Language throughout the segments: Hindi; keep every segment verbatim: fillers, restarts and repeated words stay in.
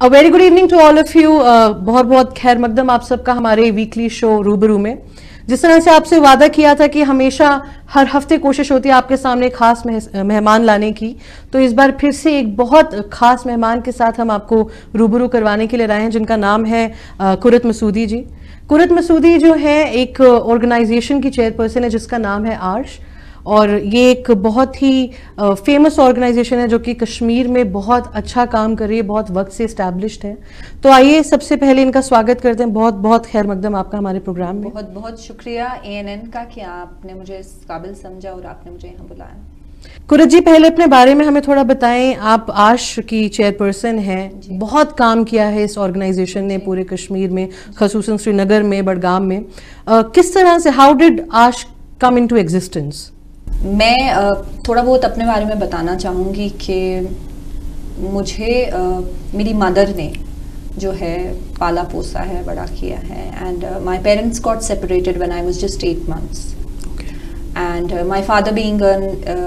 Very good evening to all of you. बहुत बहुत खैर मकदम आप सबका हमारे वीकली शो रूबरू में। जिस तरह से आपसे वादा किया था कि हमेशा हर हफ्ते कोशिश होती है आपके सामने खास मेहमान लाने की, तो इस बार फिर से एक बहुत खास मेहमान के साथ हम आपको रूबरू करवाने के लिए आए हैं, जिनका नाम है कुरत मसूदी जी। कुरत मसूदी जो है एक ऑर्गेनाइजेशन की चेयरपर्सन है जिसका नाम है आर्श, और ये एक बहुत ही फेमस ऑर्गेनाइजेशन है जो कि कश्मीर में बहुत अच्छा काम कर रही है, बहुत वक्त से इस्टेब्लिश्ड है। तो आइए सबसे पहले इनका स्वागत करते हैं। बहुत बहुत खैर मकदम आपका हमारे प्रोग्राम में। बहुत बहुत शुक्रिया ए एन एन का कि आपने मुझे इस काबिल समझा और आपने मुझे यहाँ बुलाया। कुरत जी, पहले अपने बारे में हमें थोड़ा बताएं। आप आश की चेयरपर्सन हैं, बहुत काम किया है इस ऑर्गेनाइजेशन ने पूरे कश्मीर में, खसूसन श्रीनगर में, बडगाम में। uh, किस तरह से, हाउ डिड आश कम इनटू एग्जिस्टेंस? मैं थोड़ा बहुत अपने बारे में बताना चाहूँगी कि मुझे मेरी मदर ने जो है पाला पोसा है, बड़ा किया है, and my parents got separated when I was just eight months, and my father being an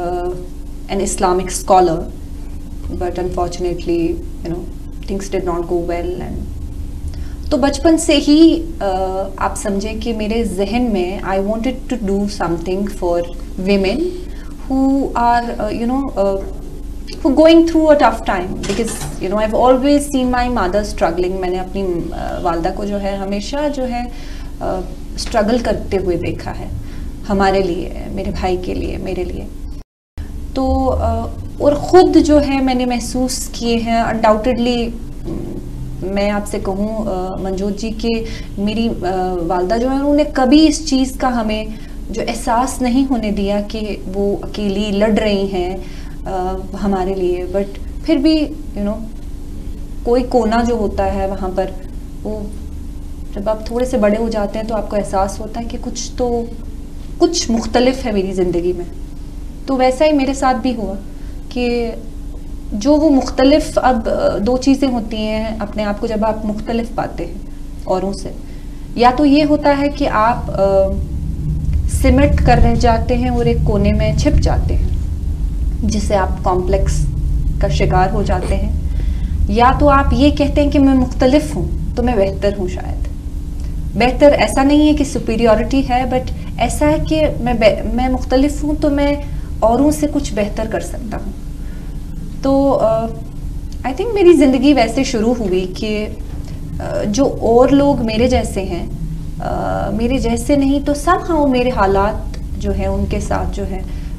an Islamic scholar, but unfortunately you know things did not go well. And तो बचपन से ही uh, आप समझें कि मेरे जहन में I wanted to do something for women who are uh, you know uh, who going through a tough time, because you know I've always seen my mother struggling. मैंने अपनी uh, वालदा को जो है हमेशा जो है स्ट्रगल uh, करते हुए देखा है, हमारे लिए, मेरे भाई के लिए, मेरे लिए। तो uh, और ख़ुद जो है मैंने महसूस किए हैं अनडाउटेडली। मैं आपसे कहूँ uh, मंजोत जी के मेरी uh, वालदा जो है उन्होंने कभी इस चीज़ का हमें जो एहसास नहीं होने दिया कि वो अकेली लड़ रही हैं हमारे लिए। बट फिर भी यू you नो know, कोई कोना जो होता है वहाँ पर, वो जब आप थोड़े से बड़े हो जाते हैं तो आपको एहसास होता है कि कुछ तो कुछ मुख्तलिफ है मेरी ज़िंदगी में। तो वैसा ही मेरे साथ भी हुआ कि जो वो मुख्तलिफ, अब दो चीज़ें होती हैं अपने आप को जब आप मुख्तलिफ पाते हैं औरों से, या तो ये होता है कि आप आ, सिमट कर रह जाते हैं और एक कोने में छिप जाते हैं, जिससे आप कॉम्प्लेक्स का शिकार हो जाते हैं, या तो आप ये कहते हैं कि मैं मुख्तलिफ हूँ तो मैं बेहतर हूँ। शायद बेहतर ऐसा नहीं है कि सुपीरियॉरिटी है, बट ऐसा है कि मैं मैं मुख्तलिफ हूँ तो मैं औरों से कुछ बेहतर कर सकता हूँ। तो आई uh, थिंक मेरी ज़िंदगी वैसे शुरू हुई कि uh, जो और लोग मेरे जैसे हैं, Uh, मेरे जैसे नहीं तो समहाउ मेरे हालात जो है उनके साथ जो है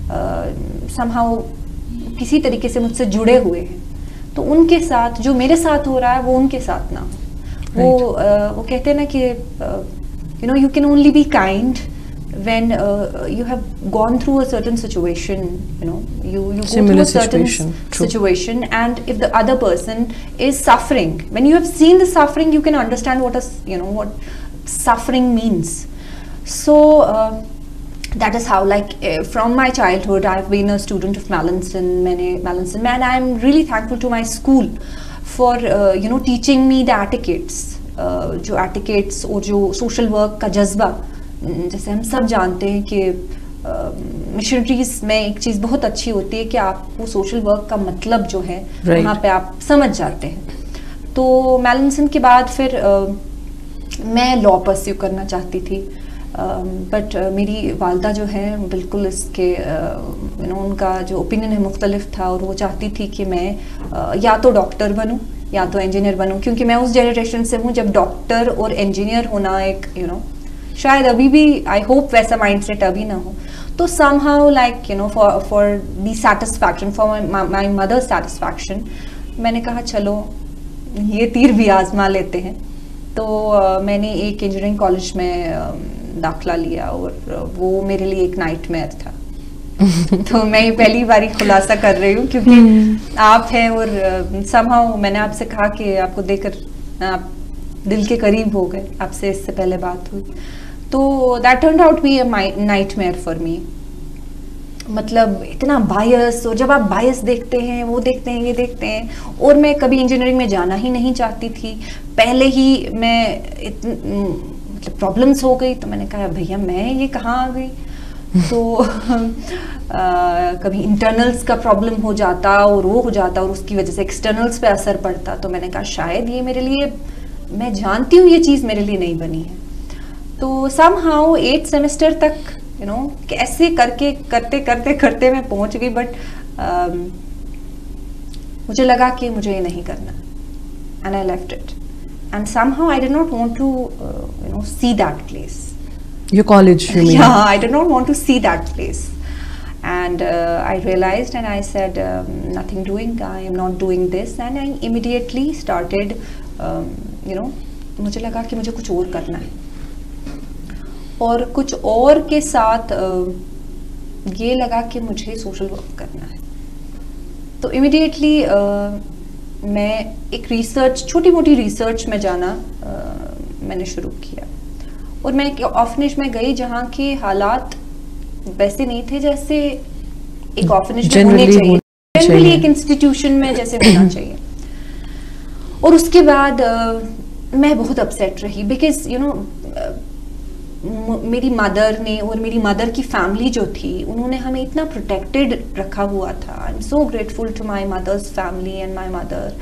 समहाउ uh, किसी तरीके से मुझसे जुड़े हुए हैं, तो उनके साथ जो मेरे साथ हो रहा है वो उनके साथ ना हो। right. वो uh, वो कहते हैं ना कि you know you can only be kind when uh, you have gone through a certain situation, you know you you go Similar through a certain situation. situation, and if the other person is suffering, when you have seen the suffering, you can understand what is you know what suffering means. So uh, that is how, like uh, from my childhood I've been a student of Mallinson. मैंने Mallinson man, I'm really thankful to my school for uh, you know teaching me the etiquettes, uh, जो etiquettes और जो social work का जज्बा, जैसे हम सब जानते हैं कि मिशनरीज uh, में एक चीज़ बहुत अच्छी होती है कि आपको सोशल वर्क का मतलब जो है right. वहाँ पे आप समझ जाते हैं। तो Mallinson के बाद फिर uh, मैं लॉ परस्यू करना चाहती थी, बट uh, uh, मेरी वालदा जो है बिल्कुल इसके यू नो उनका जो ओपिनियन है मुख्तलिफ था, और वो चाहती थी कि मैं uh, या तो डॉक्टर बनूं या तो इंजीनियर बनूं, क्योंकि मैं उस जनरेशन से हूँ जब डॉक्टर और इंजीनियर होना एक यू you नो know, शायद अभी भी आई होप वैसा माइंडसेट अभी ना हो। तो somehow like you know for for the satisfaction, for my mother satisfaction, मैंने कहा चलो ये तीर भी आजमा लेते हैं। तो uh, मैंने एक इंजीनियरिंग कॉलेज में uh, दाखला लिया, और uh, वो मेरे लिए एक नाइटमेयर था। तो मैं ये पहली बारी खुलासा कर रही हूँ क्योंकि आप हैं, और uh, समहाउ मैंने आपसे कहा कि आपको देखकर आप दिल के करीब हो गए, आपसे इससे पहले बात हुई। तो that turned out be a nightmare for me. मतलब इतना बायस, और जब आप बायस देखते हैं, वो देखते हैं, ये देखते हैं, और मैं कभी इंजीनियरिंग में जाना ही नहीं चाहती थी। पहले ही मैं मतलब प्रॉब्लम्स हो गई, तो मैंने कहा भैया मैं ये कहाँ आ गई। तो कभी इंटरनल्स का प्रॉब्लम हो जाता और वो हो जाता और उसकी वजह से एक्सटर्नल्स पे असर पड़ता, तो मैंने कहा शायद ये मेरे लिए, मैं जानती हूँ ये चीज़ मेरे लिए नहीं बनी है। तो समहाउ एट सेमेस्टर तक यू नो कैसे करके करते करते करते मैं पहुंच गई, बट um, मुझे लगा कि मुझे ये नहीं करना, and I left it, and somehow I did not want to you know see that place. Your college, you mean? Yeah, I did not want to see that place. And uh, I realized and I said, um, nothing doing, I am not doing this. And I immediately started, um, you know, मुझे लगा कि मुझे कुछ और करना है. और कुछ और के साथ uh, ये लगा कि मुझे सोशल वर्क करना है. तो इमीडिएटली uh, मैं एक रिसर्च, छोटी मोटी रिसर्च में जाना uh, मैंने शुरू किया. और मैं एक ऑर्फनेज में गई जहाँ के हालात वैसे नहीं थे जैसे एक ऑर्फनेज में होने चाहिए, जनरली एक इंस्टीट्यूशन में जैसे होना चाहिए. और उसके बाद uh, मैं बहुत अपसेट रही, बिकॉज यू नो मेरी मदर ने और मेरी मदर की फैमिली जो थी उन्होंने हमें इतना प्रोटेक्टेड रखा हुआ था. I am so grateful to my mother's family and my mother,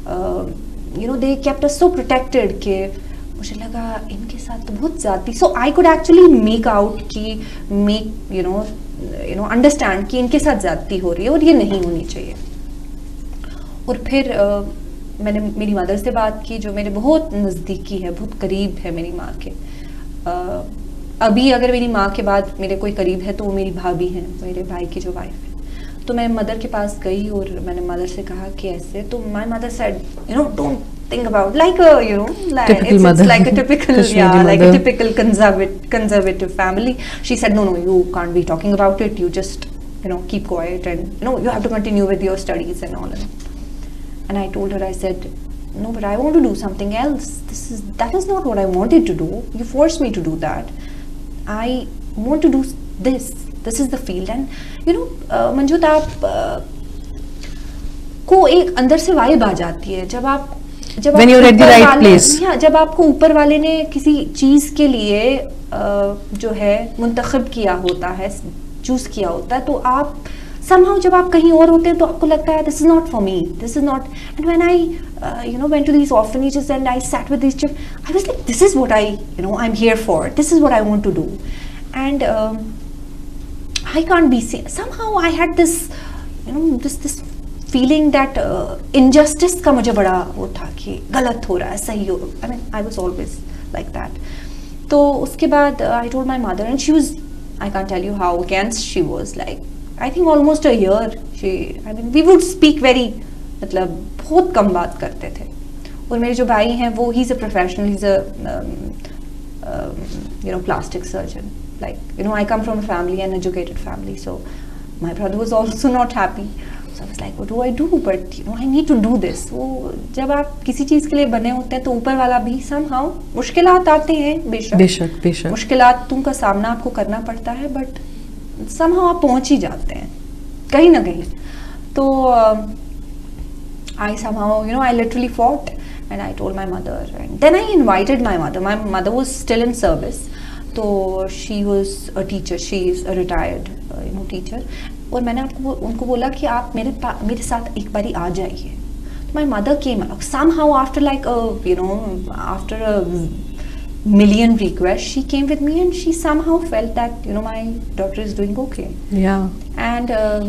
you know they kept us so protected कि मुझे लगा इनके साथ तो बहुत ज़्यादा. So I could actually make out कि make you know you know understand कि इनके साथ ज़्यादती हो रही है और ये नहीं होनी चाहिए. और फिर uh, मैंने मेरी मदर से बात की जो मेरे बहुत नज़दीकी है, बहुत करीब है मेरी माँ के. uh, अभी अगर मेरी माँ के बाद मेरे कोई करीब है तो वो मेरी भाभी हैं, मेरे भाई की जो वाइफ है. तो मैं मदर के पास गई और मैंने मदर से कहा कि ऐसे. तो my mother said you know don't think about like a you know like typical it's, mother. it's like a typical yeah mother. like a typical conservative conservative family. She said no no you can't be talking about it, you just you know keep quiet and you know you have to continue with your studies and all. And I told her, I said no but I want to do something else, this is that is not what I wanted to do, you forced me to do that, I want to do this, this is the field. And you know uh, मंजूत आप uh, को एक अंदर से वाइब आ जाती है जब आप जब When you're at the right place. या जब आपको ऊपर वाले ने किसी चीज के लिए जो है मुंतखब किया होता है, चूज किया होता है, तो आप somehow जब आप कहीं और होते हैं तो आपको लगता है this is not for me, this is not. And when I uh, you know went to these orphanages and I sat with these children, I was like this is what I you know I'm here for, this is what I want to do. And um, I can't be seen. Somehow I had this you know this this feeling that injustice का मुझे बड़ा वो था कि गलत हो रहा है, सही हो. I mean I was always like that. तो उसके बाद I told my mother and she was, I can't tell you how against she was, like I think almost a year. She I mean we would speak very, मतलब बहुत कम बात करते थे. और मेरे जो भाई हैं वो he is a professional, he is a you know plastic surgeon. Like you know I come from a family, an educated family, so my brother was also not happy. So I was like, what do I do? But you know, I need to do this. वो जब आप किसी चीज़ के लिए बने होते हैं तो ऊपर वाला भी somehow, मुश्किलात आते हैं बेशक बेशक बेशक मुश्किलातों का सामना आपको करना पड़ता है, बट somehow आप पहुंच ही जाते हैं कहीं ना कहीं. तो uh, I somehow you know I literally fought and I told my mother, and then I invited my mother. My mother was still in service, तो she was a teacher. She is a retired uh, you know teacher. और मैंने आपको उनको बोला कि आप मेरे मेरे साथ एक बारी आ जाइए. तो my mother came somehow after like a you know after a million requests she came with me and she somehow felt that you know my daughter is doing okay. Yeah. And uh,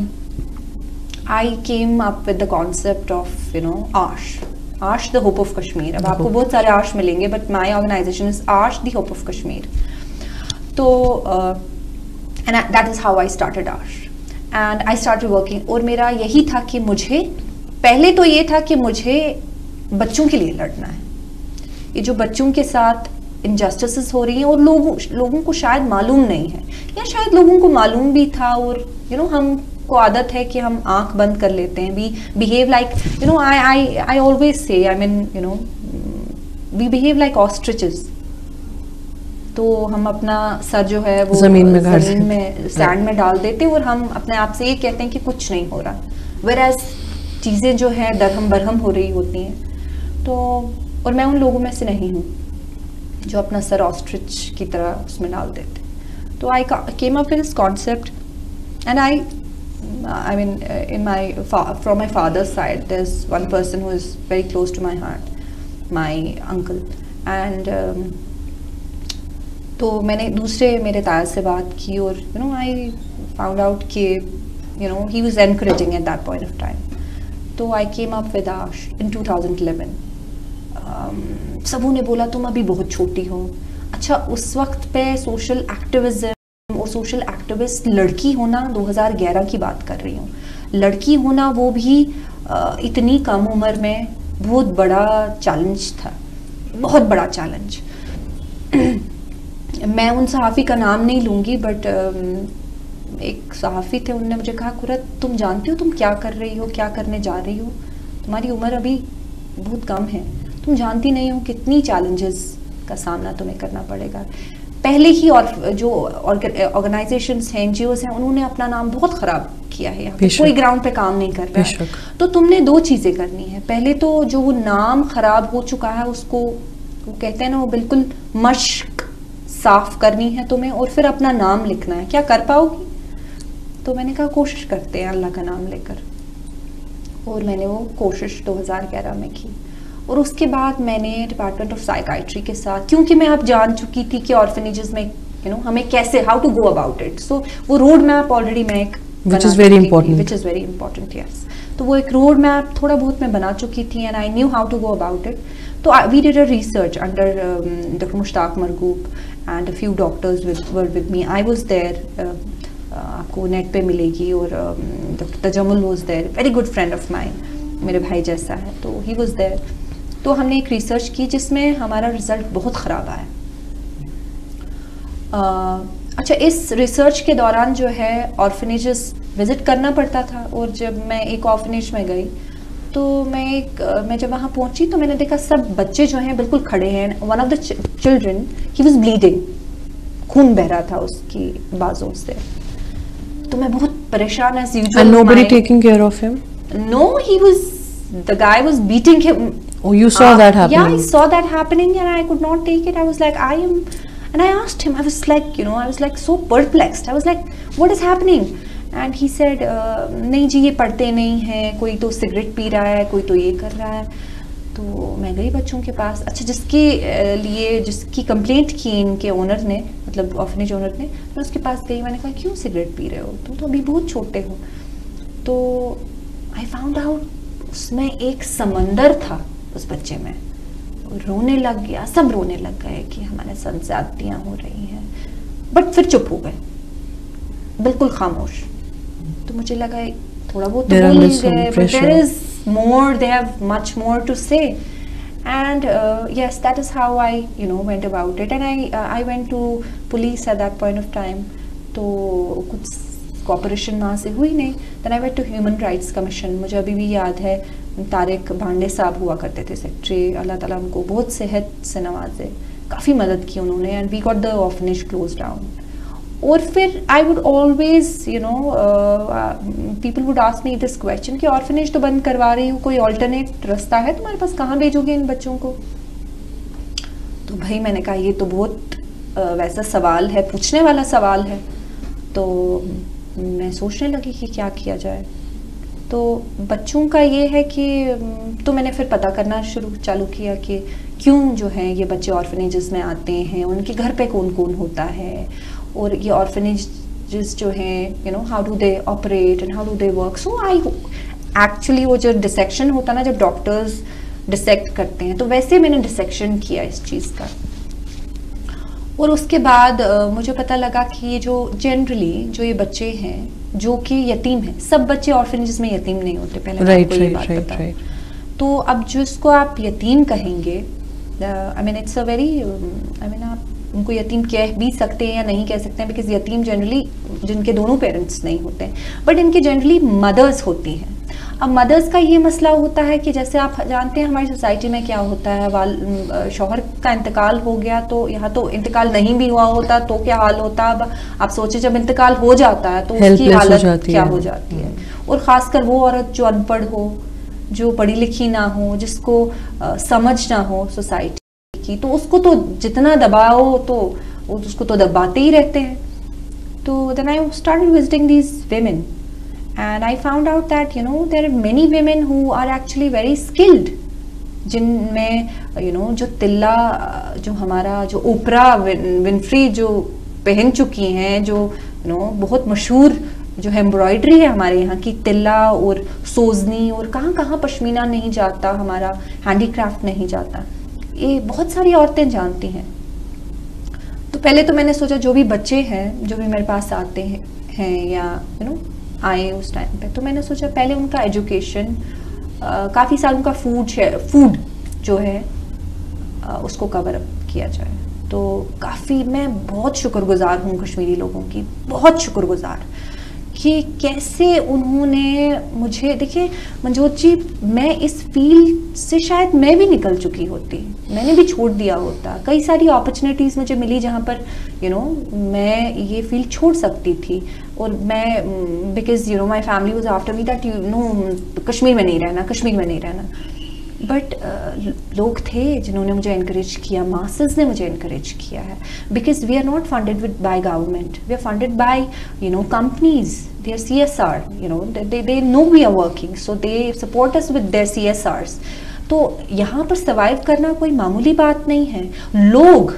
I came up with the concept of you know ASH. ASH the Hope of Kashmir. अब आपको बहुत सारे ASH मिलेंगे, but my organization is ASH the Hope of Kashmir. तो uh, and I, that is how I started ASH. And I started working. और मेरा यही था कि मुझे पहले तो ये था कि मुझे बच्चों के लिए लड़ना है. ये जो बच्चों के साथ इनजस्टिसेस हो रही हैं और लोगों लोगों को शायद मालूम नहीं है, या शायद लोगों को मालूम भी था और यू नो हमको आदत है कि हम आंख बंद कर लेते हैं. We behave like you know I I I always say I mean you know we behave like ostriches. तो हम अपना सर जो है वो जमीन में जमीन में सैंड में डाल देते हैं और हम अपने आप से ये कहते हैं कि कुछ नहीं हो रहा, वेराज चीज़ें जो है दरहम बरहम हो रही होती हैं. तो और मैं उन लोगों में से नहीं हूँ जो अपना सर ऑस्ट्रिच की तरह उसमें डाल देते. तो I came up with this concept and I I mean uh, in my fa- from my father's side there's one person who is very close to my heart, my uncle, and um, तो मैंने दूसरे मेरे ताया से बात की और you know I found out कि you know he was encouraging at that point of time. तो आई केम अप विद आश इन टू थाउजेंड इलेवन. सबों ने बोला तुम अभी बहुत छोटी हो. अच्छा, उस वक्त पे सोशल एक्टिविज्म और सोशल एक्टिविस्ट लड़की होना, दो हज़ार ग्यारह की बात कर रही हूँ, लड़की होना वो भी uh, इतनी कम उम्र में बहुत बड़ा चैलेंज था, बहुत बड़ा चैलेंज. मैं उन सहाफ़ी का नाम नहीं लूँगी, बट एक सहाफ़ी थे, उन्होंने मुझे कहा कुरत तुम जानती हो तुम क्या कर रही हो, क्या करने जा रही हो, तुम्हारी उम्र अभी बहुत कम है, तुम जानती नहीं हो कितनी चैलेंजेस का सामना तुम्हें करना पड़ेगा. पहले ही और जो ऑर्गेनाइजेशंस हैं, एनजीओस हैं, उन्होंने अपना नाम बहुत ख़राब किया है, यहाँ कोई ग्राउंड पे काम नहीं कर रहा है. तो तुमने दो चीज़ें करनी है. पहले तो जो वो नाम ख़राब हो चुका है उसको, वो कहते हैं ना, वो बिल्कुल मश्क साफ करनी है तुम्हें, और फिर अपना नाम लिखना है. क्या कर पाओगी? तो मैंने कहा कोशिश करते हैं अल्लाह का नाम लेकर, और मैंने वो कोशिश दो हज़ार ग्यारह में की. और उसके बाद मैंने डिपार्टमेंट ऑफ साइकाइट्री के साथ, क्योंकि मैं अब जान चुकी थी कि ऑर्फनेजेस में यू नो हमें कैसे, how to go about it, so वो रोड मैप ऑलरेडी मैं एक which is very important which is very important yes. तो वो एक रोड मैप थोड़ा बहुत मैं बना चुकी थी, and I knew how to go about it. तो we did a research under doctor Mushtaq Marghoob and a few doctors were with me. I was there, आपको नेट पे मिलेगी, और doctor Tajammul was there, very good friend of mine, मेरे भाई जैसा है, तो ही वाज देयर. तो हमने एक रिसर्च की जिसमें हमारा रिजल्ट बहुत ख़राब आया. uh, अच्छा, इस रिसर्च के दौरान जो है ऑर्फनेजेस विज़िट करना पड़ता था, और जब मैं एक ऑर्फनेज में गई तो मैं एक मैं जब वहाँ पहुँची तो मैंने देखा सब बच्चे जो हैं बिल्कुल खड़े हैं. One of the children he was bleeding, खून बह रहा था उसकी बाजों से. तो मैं बहुत परेशान, as usual. And nobody taking care of him? No, he was, the guy was beating him. Oh, you saw uh, that happening? Yeah, I saw that happening, and I could not take it. I was like, I am, and I asked him, I was like, you know, I was like so perplexed. I was like, what is happening? And he said, uh, नहीं जी, ये पढ़ते नहीं हैं, कोई तो सिगरेट पी रहा है, कोई तो ये कर रहा है. तो मैं गई बच्चों के पास. अच्छा, जिसके लिए जिसकी कंप्लेंट की इनके ओनर ने, मतलब ऑर्फनेज ओनर ने, मैं उसके पास गई. मैंने कहा क्यों सिगरेट पी रहे हो, तुम तो अभी बहुत छोटे हो. तो आई फाउंड आउट उसमें एक समंदर था उस बच्चे में. रोने लग गया, सब रोने लग गए कि हमारे साथ ज्यादतियाँ हो रही हैं, बट फिर चुप हो गए, बिल्कुल खामोश. तो मुझे लगा थोड़ा बहुत तो बोल ही गए, but there is more, they have much more to say. And yes, that is how I you know went about it. And I I went to police at that point of time. तो कुछ कॉपरेशन वहाँ से हुई नहीं. Then I went to human rights commission. मुझे अभी भी याद है, तारिक भांडे साहब हुआ करते थे सेक्रेटरी, अल्लाह ताला उनको बहुत सेहत से नवाजे, काफ़ी मदद की उन्होंने, and we got the orphanage close down. और फिर I would always you know people would ask me this question कि ऑर्फनेज तो बंद करवा रही हूँ, कोई ऑल्टरनेट रास्ता है तुम्हारे पास, कहाँ भेजोगे इन बच्चों को? तो भाई मैंने कहा ये तो बहुत uh, वैसा सवाल है, पूछने वाला सवाल है. तो मैं सोचने लगी कि क्या किया जाए. तो बच्चों का ये है कि, तो मैंने फिर पता करना शुरू चालू किया कि क्यों जो है ये बच्चे ऑर्फनेजेस में आते हैं, उनके घर पे कौन कौन होता है, और ये ऑर्फनेजेस जो हैं you know how do they operate and how do they work. So I actually वो जो डिसेक्शन होता है ना, जब डॉक्टर्स डिसेक्ट करते हैं, तो वैसे मैंने डिसेक्शन किया इस चीज़ का. और उसके बाद uh, मुझे पता लगा कि ये जो जनरली जो ये बच्चे हैं जो कि यतीम हैं, सब बच्चे ऑर्फनेजेस में यतीम नहीं होते, पहले right, आपको ये right, बात right, पता right. तो अब जिसको आप यतीम कहेंगे, I mean it's a very, I mean आप उनको यतीम कह भी सकते हैं या नहीं कह सकते हैं, बिकॉज यतीम जनरली जिनके दोनों पेरेंट्स नहीं होते हैं, बट इनके जनरली मदर्स होती हैं. अब मदर्स का ये मसला होता है कि जैसे आप जानते हैं हमारी सोसाइटी में क्या होता है, वाल शौहर का इंतकाल हो गया, तो यहाँ तो इंतकाल नहीं भी हुआ होता तो क्या हाल होता. अब आप सोचे जब इंतकाल हो जाता है तो उसकी हालत क्या हो जाती है. और ख़ासकर वो औरत जो अनपढ़ हो, जो पढ़ी लिखी ना हो, जिसको आ, समझ ना हो सोसाइटी की, तो उसको तो जितना दबाओ तो उसको तो दबाते ही रहते हैं. तो then I started visiting these women and I found out that you know there are many women who are actually very skilled, जिनमें you know जो तिल्ला, जो हमारा जो ओपरा विनफ्री जो पहन चुकी हैं, जो you know बहुत मशहूर जो है एम्ब्रॉयडरी है हमारे यहाँ की, तिल्ला और सोजनी, और कहाँ कहाँ पश्मीना नहीं जाता, हमारा हैंडीक्राफ्ट नहीं जाता, ये बहुत सारी औरतें जानती हैं। तो पहले तो मैंने सोचा जो भी बच्चे हैं जो भी मेरे पास आते हैं हैं या यू नो आए उस टाइम पे, तो मैंने सोचा पहले उनका एजुकेशन, काफ़ी साल उनका फूड फूड जो है आ, उसको कवर अप किया जाए। तो काफ़ी मैं बहुत शुक्रगुजार हूँ कश्मीरी लोगों की, बहुत शुक्रगुजार कि कैसे उन्होंने मुझे, देखिए मंजोत जी, मैं इस फील्ड से शायद मैं भी निकल चुकी होती, मैंने भी छोड़ दिया होता, कई सारी अपॉर्चुनिटीज़ मुझे मिली जहाँ पर यू you नो know, मैं ये फील्ड छोड़ सकती थी। और मैं because you know my family was after me that you know Kashmir में नहीं रहना, कश्मीर में नहीं रहना, बट uh, लोग थे जिन्होंने मुझे इनकरेज किया, मास्टर्स ने मुझे इनकरेज किया है, because we are not funded with by government, we are funded by you know companies, their C S R, you know they they know we are working, so they support us with their C S Rs. तो यहाँ पर सर्वाइव करना कोई मामूली बात नहीं है। लोग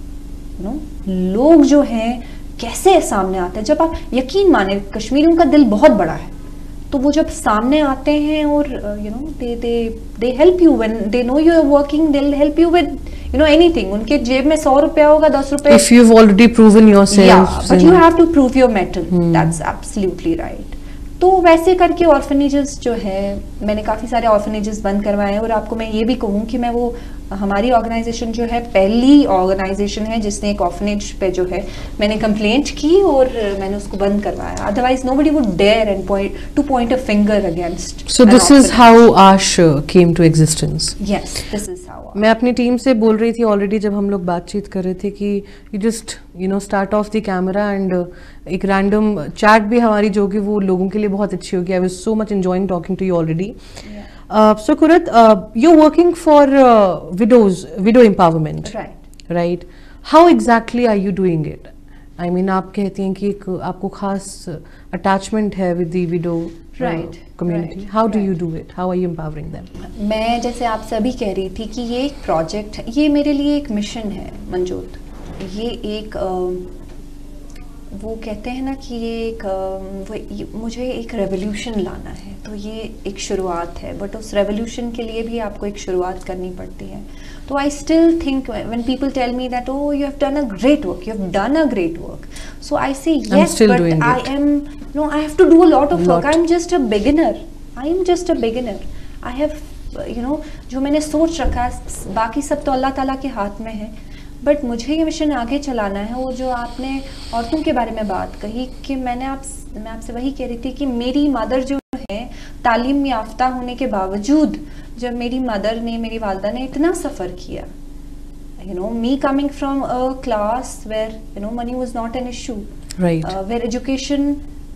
यू नो लोग जो हैं कैसे सामने आते हैं, जब आप यकीन माने कश्मीरियों का दिल बहुत बड़ा है, तो वो जब सामने आते हैं और you know they they they help you when they know you are working, they will help you with you know anything. उनके जेब में सौ रुपया होगा, दस रुपए, if you have already proven yourself, but you have to prove your mettle, that's absolutely right. तो वैसे करके ऑर्फनेजेस जो है, मैंने काफ़ी सारे ऑर्फनेजेस बंद करवाए हैं, और आपको मैं ये भी कहूँ कि मैं वो हमारी ऑर्गेनाइजेशन जो है पहली ऑर्गेनाइजेशन है जिसने एक ऑर्फनेज पे जो है मैंने कंप्लेंट की और मैंने उसको बंद करवाया, otherwise nobody would dare and point to point a finger against. So this is how Aash came to existence. Yes, this is how. मैं अपनी टीम से बोल रही थी ऑलरेडी जब हम लोग बातचीत कर रहे थे कि you just you know start off the camera and एक रैंडम चैट भी हमारी जो कि वो लोगों के लिए बहुत अच्छी होगी। I was so much enjoying talking to you already. Uh, so Kurat, uh, you're working for uh, widows, widow empowerment, right? Right. How exactly are you doing it? I mean, आप कहती हैं कि एक आपको खास attachment है with the widow right, uh, community. right, How do right. you do it? How are you empowering them? मैं जैसे आप सभी कह रही थी कि ये एक प्रोजेक्ट है, ये मेरे लिए एक मिशन है मंजोत। ये एक uh, वो कहते हैं ना कि ये एक वो ये, मुझे एक रेवोल्यूशन लाना है, तो ये एक शुरुआत है, बट उस रेवोल्यूशन के लिए भी आपको एक शुरुआत करनी पड़ती है। तो I still think when people tell me that oh you have done a great work, you have done a great work, so I say yes, but I am no I have to do a lot of work, I am just a beginner, I am just a beginner, I have you know जो मैंने सोच रखा है, बाकी सब तो अल्लाह ताला के हाथ में है, बट मुझे ये मिशन आगे चलाना है। और जो आपने औरतों के बारे में बात कही कि मैंने आप मैं आपसे वही कह रही थी कि मेरी मदर जो है तालीम याफ्ता होने के बावजूद, जब मेरी मदर ने, मेरी वालदा ने इतना सफ़र किया, you know me coming from a class where you know money was not an issue, right, where education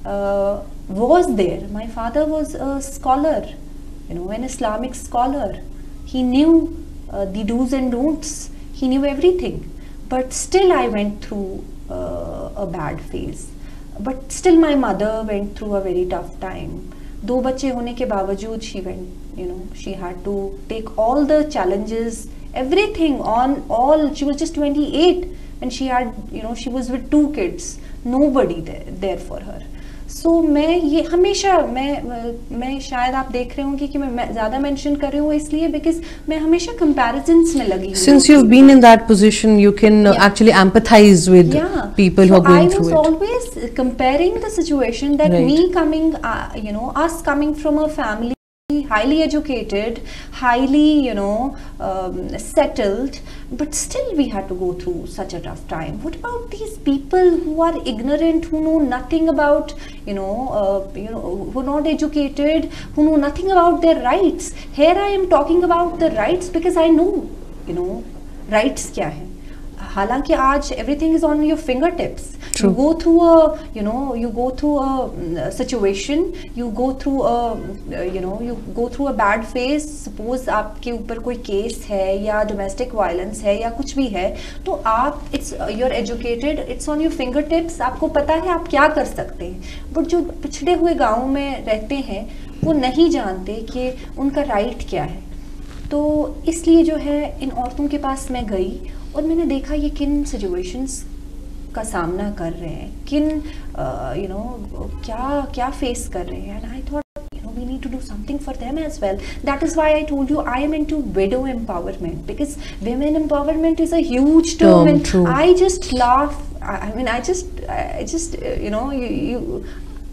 was there, my father was a scholar, you know an Islamic scholar, he knew the dos and don'ts, he knew everything, but still I went through uh, a bad phase, but still my mother went through a very tough time. दो बच्चे होने के बावजूद she went, you know, she had to take all the challenges, everything on all. She was just twenty-eight and she had, you know, she was with two kids, nobody there, there for her. So so, मैं ये हमेशा मैं मैं शायद आप देख रहे होंगे कि मैं, मैं ज़्यादा मेंशन कर रही हूँ इसलिए बिकॉज मैं हमेशा comparisons में लगी हूँ। Since you've been in that position, you can uh, yeah. actually empathize with yeah. people so who are going through it. I was always comparing the situation that right. me coming, uh, you know, us coming from a family highly educated, highly, you know, um, settled, but still we had to go through such a tough time. What about these people who are ignorant, who know nothing about, you know, uh, you know, who are not educated, who know nothing about their rights? Here I am talking about the rights because I know, you know, rights क्या है. हालांकि आज everything is on your finger tips. You go through a you know you go through a situation, you go through a you know you go through a bad phase. Suppose आपके ऊपर कोई केस है या डोमेस्टिक वायलेंस है या कुछ भी है, तो आप it's you are educated, it's on your finger tips. आपको पता है आप क्या कर सकते हैं. बट जो पिछड़े हुए गाँव में रहते हैं वो नहीं जानते कि उनका राइट क्या है. तो इसलिए जो है इन औरतों के पास मैं गई और मैंने देखा ये किन सिचुएशंस का सामना कर रहे हैं, किन यू नो क्या क्या फेस कर रहे हैं. And I thought we need to do something for them as well. That is why I told you I am into widow empowerment, because women empowerment is a huge term, term and true. I just laugh. I, I mean I just I just uh, you know you, you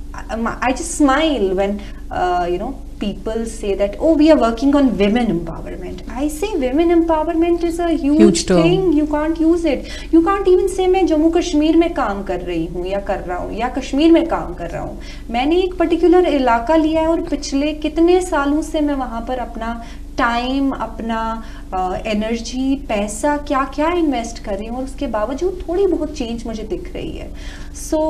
I just smile when uh, you know people say that, oh, we are working on women empowerment. I say women empowerment is a huge, huge thing. You can't use it. You can't even say मैं जम्मू कश्मीर में काम कर रही हूँ या कर रहा हूँ या कश्मीर में काम कर रहा हूँ. मैंने एक पर्टिकुलर इलाका लिया है और पिछले कितने सालों से मैं वहाँ पर अपना टाइम, अपना एनर्जी, uh, पैसा क्या क्या इन्वेस्ट कर रही हूँ और उसके बावजूद थोड़ी बहुत चेंज मुझे दिख रही है. सो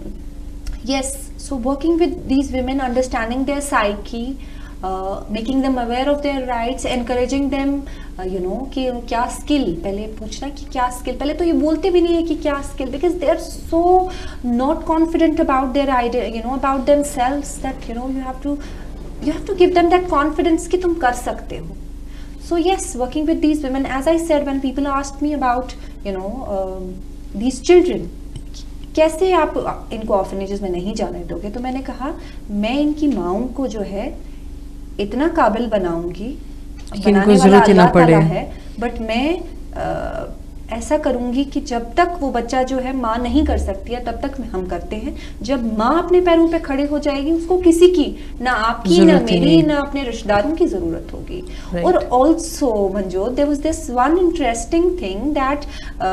yes, so working with these women, understanding their psyche, uh, making them aware of their rights, encouraging them, uh, you know कि क्या skill, पहले पूछना कि क्या skill. पहले तो ये बोलते भी नहीं है कि क्या skill, because they are so not confident about their idea, you know, about themselves, that you know you have to you have to give them that confidence कि तुम कर सकते हो. So yes, working with these women, as I said, when people asked me about you know uh, these children, कैसे आप इनको ऑर्फनेजेस में नहीं जाने दोगे, तो मैंने कहा मैं इनकी माँओं को जो है इतना काबिल बनाऊंगी, बनाने वाला अल्लाह ताला है, बट मैं आ, ऐसा करूंगी कि जब तक वो बच्चा जो है माँ नहीं कर सकती है तब तक हम करते हैं. जब माँ अपने पैरों पे खड़े हो जाएगी, उसको किसी की, ना आपकी ना मेरी ना अपने रिश्तेदारों की जरूरत होगी. right. और also Manjot, there was this one interesting thing that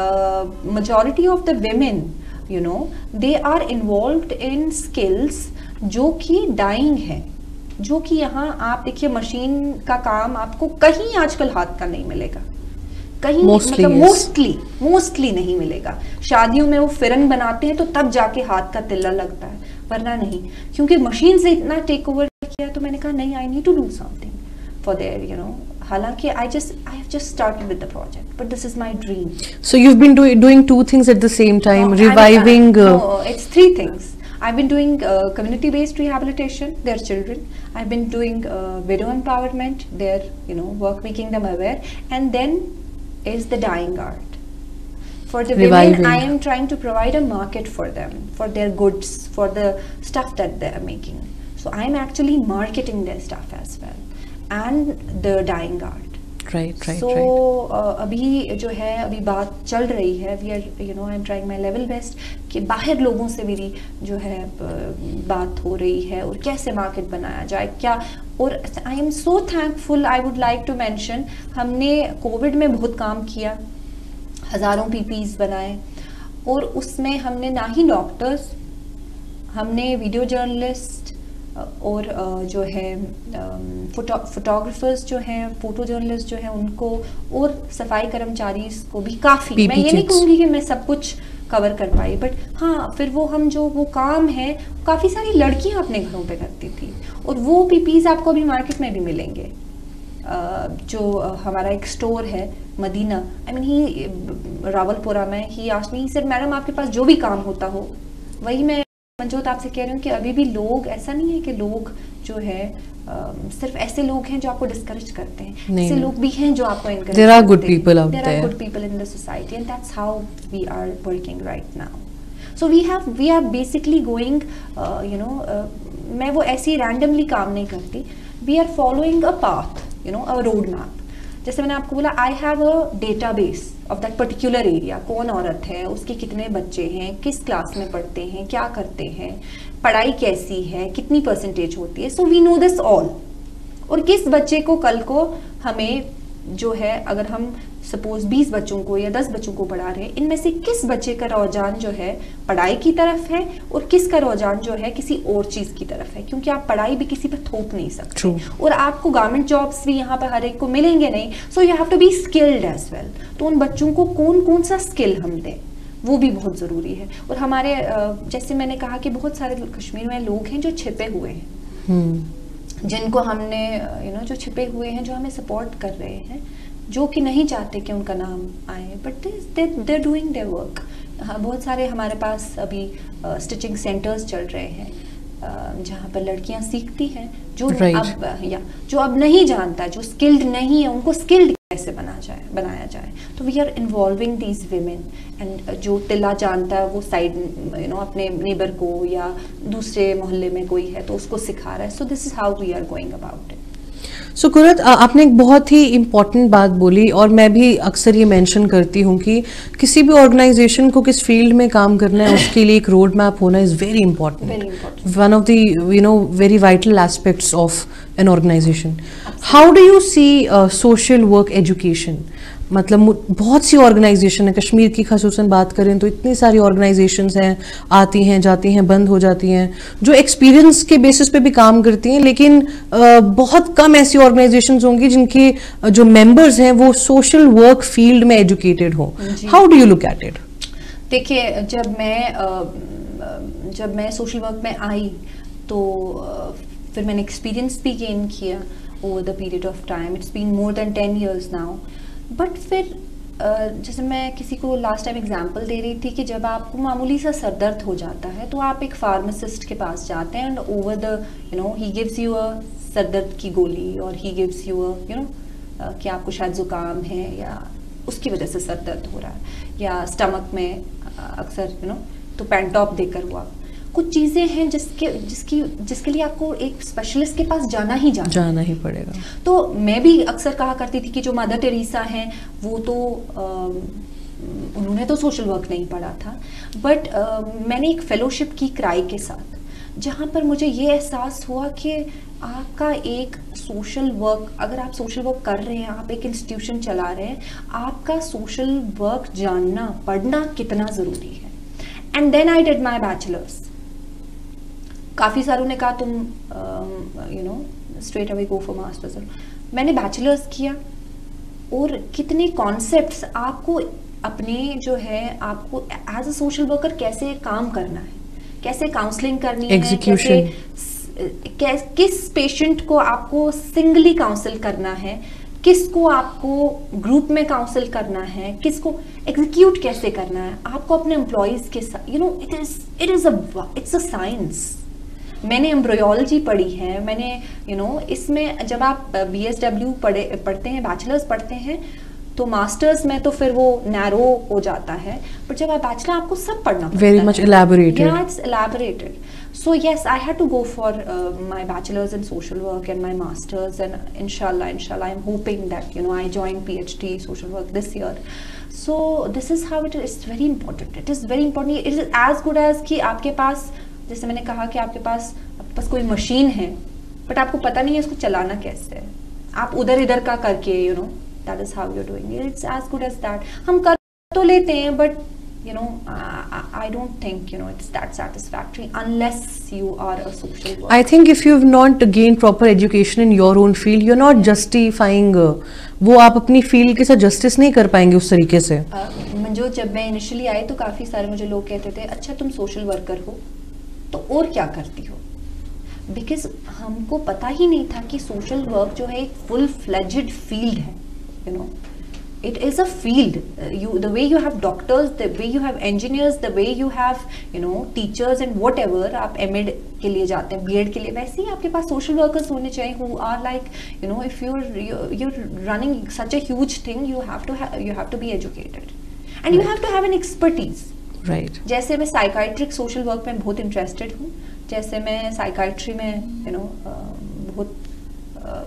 majority of the women, you know, they are involved in skills जो कि dying है, जो कि यहाँ आप देखिए मशीन का काम आपको कहीं आजकल हाथ का नहीं मिलेगा, कहीं मतलब मोस्टली मोस्टली नहीं मिलेगा. शादियों में वो फिरन बनाते हैं तो तब जाके हाथ का तिल्ला लगता है, वरना नहीं, क्योंकि मशीन से इतना टेक ओवर किया. तो मैंने कहा नहीं, I need to do something for their you know. हालांकि I just I have just started with the project, but this is my dream. So you've been doing doing two things at the same time, no, reviving. I mean, uh, no, it's three things. I've been doing uh, community-based rehabilitation, their children. I've been doing uh, widow empowerment, their you know work, making them aware, and then is the dying art. For the reviving. Women, I am trying to provide a market for them, for their goods, for the stuff that they are making. So I'm actually marketing their stuff as well. And the dying art. Right, right, so, right. uh, अभी जो है अभी बात चल रही है, we are you know I'm trying my level best कि बाहर लोगों से मेरी जो है बात हो रही है और कैसे मार्केट बनाया जाए क्या. और I am so thankful, I would like to mention, हमने कोविड में बहुत काम किया, हज़ारों पीपीज बनाए, और उसमें हमने ना ही डॉक्टर्स, हमने वीडियो जर्नलिस्ट और जो है फोटो फोटोग्राफर्स जो हैं, फोटो जर्नलिस्ट जो हैं उनको, और सफाई कर्मचारी को भी काफ़ी. मैं ये नहीं कहूँगी कि मैं सब कुछ कवर कर पाई, बट हाँ फिर वो हम जो वो काम है काफ़ी सारी लड़कियाँ अपने घरों पे करती थी, और वो पीपीज आपको अभी मार्केट में भी मिलेंगे. जो हमारा एक स्टोर है Medina, I mean he Rawalpura में, he asked me, sir madam आपके पास जो भी काम होता हो. वही मैं मंजोत आपसे कह रही हूँ कि अभी भी लोग, ऐसा नहीं है कि लोग जो है uh, सिर्फ ऐसे लोग हैं जो आपको डिस्करेज करते हैं, ऐसे लोग भी हैं जो आपको एनकरेज करते हैं. There are good people out there. There are good people in the society, and that's how we are working right now. So we have we are basically going, uh, you know, uh, मैं वो ऐसी रैंडमली काम नहीं करती. We are following a path, you know, a road map. जैसे मैंने आपको बोला, I have a database of that particular area. कौन औरत है, उसके कितने बच्चे हैं, किस क्लास में पढ़ते हैं, क्या करते हैं, पढ़ाई कैसी है, कितनी परसेंटेज होती है. So we know this all. और किस बच्चे को कल को हमें जो है, अगर हम सपोज बीस बच्चों को या दस बच्चों को पढ़ा रहे हैं, इनमें से किस बच्चे का रुझान जो है पढ़ाई की तरफ है और किसका रुझान जो है किसी और चीज की तरफ है, क्योंकि आप पढ़ाई भी किसी पर थोप नहीं सकते True. और आपको गवर्नमेंट जॉब्स भी यहाँ पर हर एक को मिलेंगे नहीं, so you have to be skilled as well. तो उन बच्चों को कौन कौन सा स्किल हम दें, वो भी बहुत ज़रूरी है। और हमारे जैसे मैंने कहा कि बहुत सारे कश्मीर में लोग हैं जो छिपे हुए हैं, hmm. जिनको हमने यू नो जो छिपे हुए हैं, जो हमें सपोर्ट कर रहे हैं, जो कि नहीं चाहते कि उनका नाम आए, but they are doing their work. बहुत सारे हमारे पास अभी स्टिचिंग सेंटर्स चल रहे हैं जहाँ पर लड़कियाँ सीखती हैं, जो right. अब या जो अब नहीं जानता, जो स्किल्ड नहीं है, उनको स्किल्ड कैसे बना जाए बनाया जाए। तो we are involving these women, and जो तिल्ला जानता है वो साइड यू नो अपने नेबर को या दूसरे मोहल्ले में कोई है तो उसको सिखा रहा है। So this is how we are going about it. So Kurat, आपने एक बहुत ही इम्पॉर्टेंट बात बोली, और मैं भी अक्सर ये मेंशन करती हूँ कि किसी भी ऑर्गेनाइजेशन को किस फील्ड में काम करना है उसके लिए एक रोड मैप होना is very important, one of the you know very vital aspects of an organization. How do you see social work education? मतलब बहुत सी ऑर्गेनाइजेशन है, कश्मीर की खासूसन बात करें तो इतनी सारी ऑर्गेनाइजेशंस हैं, आती हैं जाती हैं बंद हो जाती हैं, जो एक्सपीरियंस के बेसिस पे भी काम करती हैं, लेकिन uh, बहुत कम ऐसी ऑर्गेनाइजेशंस होंगी जिनके uh, जो मेंबर्स हैं वो सोशल वर्क फील्ड में एजुकेटेड हो। How do you look at it? देखिए, जब मैं uh, जब मैं सोशल वर्क में आई तो uh, फिर मैंने एक्सपीरियंस भी गेन किया over the period of time. It's been more than ten years now. But फिर जैसे मैं किसी को लास्ट टाइम एग्जांपल दे रही थी कि जब आपको मामूली सा सर दर्द हो जाता है तो आप एक फार्मासिस्ट के पास जाते हैं, and over the you know he gives you a सर दर्द की गोली, और he gives you a you know कि आपको शायद जुकाम है या उसकी वजह से सर दर्द हो रहा है, या स्टमक में अक्सर यू नो तो पेंटॉप देकर हुआ। कुछ चीज़ें हैं जिसके जिसकी जिसके लिए आपको एक स्पेशलिस्ट के पास जाना ही जाना जाना ही पड़ेगा। तो मैं भी अक्सर कहा करती थी कि जो मदर टेरेसा हैं वो तो आ, उन्होंने तो सोशल वर्क नहीं पढ़ा था, बट मैंने एक फेलोशिप की क्राई के साथ, जहाँ पर मुझे ये एहसास हुआ कि आपका एक सोशल वर्क, अगर आप सोशल वर्क कर रहे हैं, आप एक इंस्टीट्यूशन चला रहे हैं, आपका सोशल वर्क जानना पढ़ना कितना ज़रूरी है। And then I did my bachelors. काफ़ी सारों ने कहा तुम you know straight away go for masters. मैंने बैचलर्स किया, और कितने कॉन्सेप्ट्स आपको अपने जो है आपको एज अ सोशल वर्कर कैसे काम करना है, कैसे काउंसलिंग करनी है, कैसे कैस, किस पेशेंट को आपको सिंगली काउंसिल करना है, किसको आपको ग्रुप में काउंसिल करना है, किसको एग्जीक्यूट कैसे करना है, आपको अपने एम्प्लॉयज़ के साथ you know it is it is a it's a science. मैंने एम्ब्रियोलॉजी पढ़ी है, मैंने यू you नो know, इसमें जब आप बी एस डब्ल्यू पढ़े पढ़ते हैं, बैचलर्स पढ़ते हैं, तो मास्टर्स में तो फिर वो नैरो हो जाता है, बट जब आप बैचलर आपको सब पढ़ना पड़ता है। Very much elaborated. Yeah, it's elaborated. So yes, I had to go for uh, my bachelor's in social work and my master's, and inshallah, inshallah, I'm hoping that you know I join PhD social work this year. So this is how it is. It's very important. It is very important. It is as good as कि आपके पास, जैसे मैंने कहा कि आपके पास आपके पास कोई मशीन है, बट आपको पता नहीं है इसको चलाना कैसे है, आप उधर इधर का करके you know that is how you are doing it. It's as good as that. हम कर तो लेते हैं, but you know uh, I don't think you know it's that satisfactory unless you are a social worker. I think if you've not gained proper education in your own field, you're not justifying uh, वो आप अपनी फील्ड के साथ जस्टिस नहीं कर पाएंगे उस तरीके से। uh, जो जब मैं इनिशियली आई तो काफ़ी सारे मुझे लोग कहते थे अच्छा तुम सोशल वर्कर हो तो और क्या करती हो, बिकॉज हमको पता ही नहीं था कि सोशल वर्क जो है एक फुल फ्लेजेड फील्ड है। You know it is a field. uh, you the way you have doctors, the way you have engineers, the way you have you know teachers and whatever, आप M Ed के लिए जाते हैं, B Ed के लिए, वैसे ही आपके पास social workers होने चाहिए who are like you know if you're you're, you're running such a huge thing, you have to have you have to be educated and right. you have to have an expertise. Right. जैसे मैं psychiatric social work में बहुत interested हूँ, जैसे मैं psychiatry में you know uh, बहुत uh,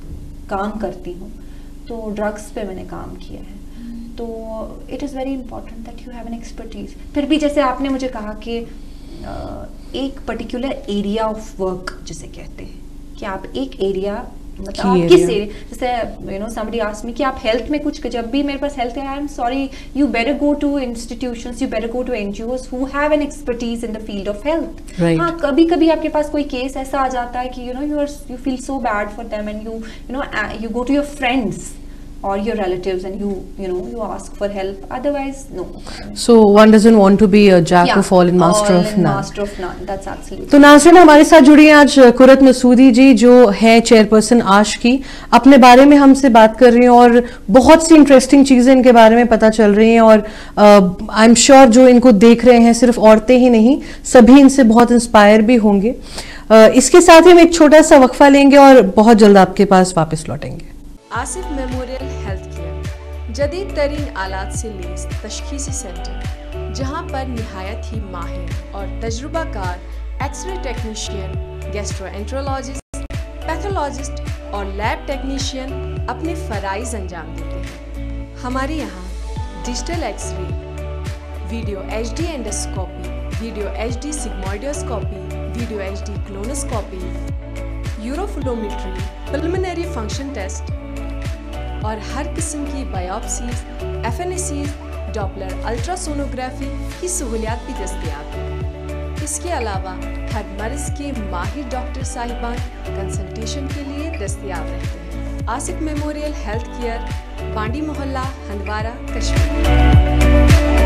काम करती हूँ, तो ड्रग्स पे मैंने काम किया है, तो it is very important that you have an expertise. फिर भी जैसे आपने मुझे कहा कि एक पर्टिकुलर एरिया ऑफ वर्क जिसे कहते हैं कि आप एक एरिया मतलब आप किस एरिया, जैसे you know somebody asked me कि आप हेल्थ में कुछ, जब भी मेरे पास हेल्थ है, I am sorry, you better go to institutions, you better go to NGOs who have an expertise in the field of health. हाँ, कभी कभी आपके पास कोई केस ऐसा आ जाता है कि you know you are you feel so bad for them and you you know you go to your friends or your relatives and you you know you ask for help, otherwise no. So one doesn't want to be a jack yeah, of all and master of none. master of none, that's absolutely. तो नाज़रीन, हमारे साथ जुड़ी हैं आज कुरत मसूदी जी, जो है चेयरपर्सन आश की। अपने बारे में हमसे बात कर रही हैं और बहुत सी इंटरेस्टिंग चीज़ें इनके बारे में पता चल रही हैं, और आई एम श्योर जो इनको देख रहे हैं सिर्फ औरतें ही नहीं, सभी इनसे बहुत इंस्पायर भी होंगे। uh, इसके साथ ही हम एक छोटा सा वक्फा लेंगे और बहुत जल्द आपके पास वापस लौटेंगे। आसिफ मेमोरियल हेल्थ केयर, जदीद तरीन आलात से लैस तशखीसी सेंटर, जहां पर निहायत ही माहिर और तजुर्बाकार एक्सरे टेक्नीशियन, गैस्ट्रोएंट्रोलॉजिस्ट, पैथोलॉजिस्ट और लैब टेक्नीशियन अपने फ़राइज़ अंजाम देते हैं। हमारे यहाँ digital x-ray, video H D endoscopy, video H D sigmoidoscopy, video H D colonoscopy, uroflowmetry, pulmonary function test और हर किस्म की biopsies, F N A Cs, Doppler ultrasonography की सहूलियात भी दस्तयाब हैं। इसके अलावा हर मर्ज के माहिर डॉक्टर साहिबान कंसल्टेशन के लिए दस्तयाब रहते हैं। आसिफ मेमोरियल हेल्थ केयर, बांडी मोहल्ला, हंदवारा, कश्मीर।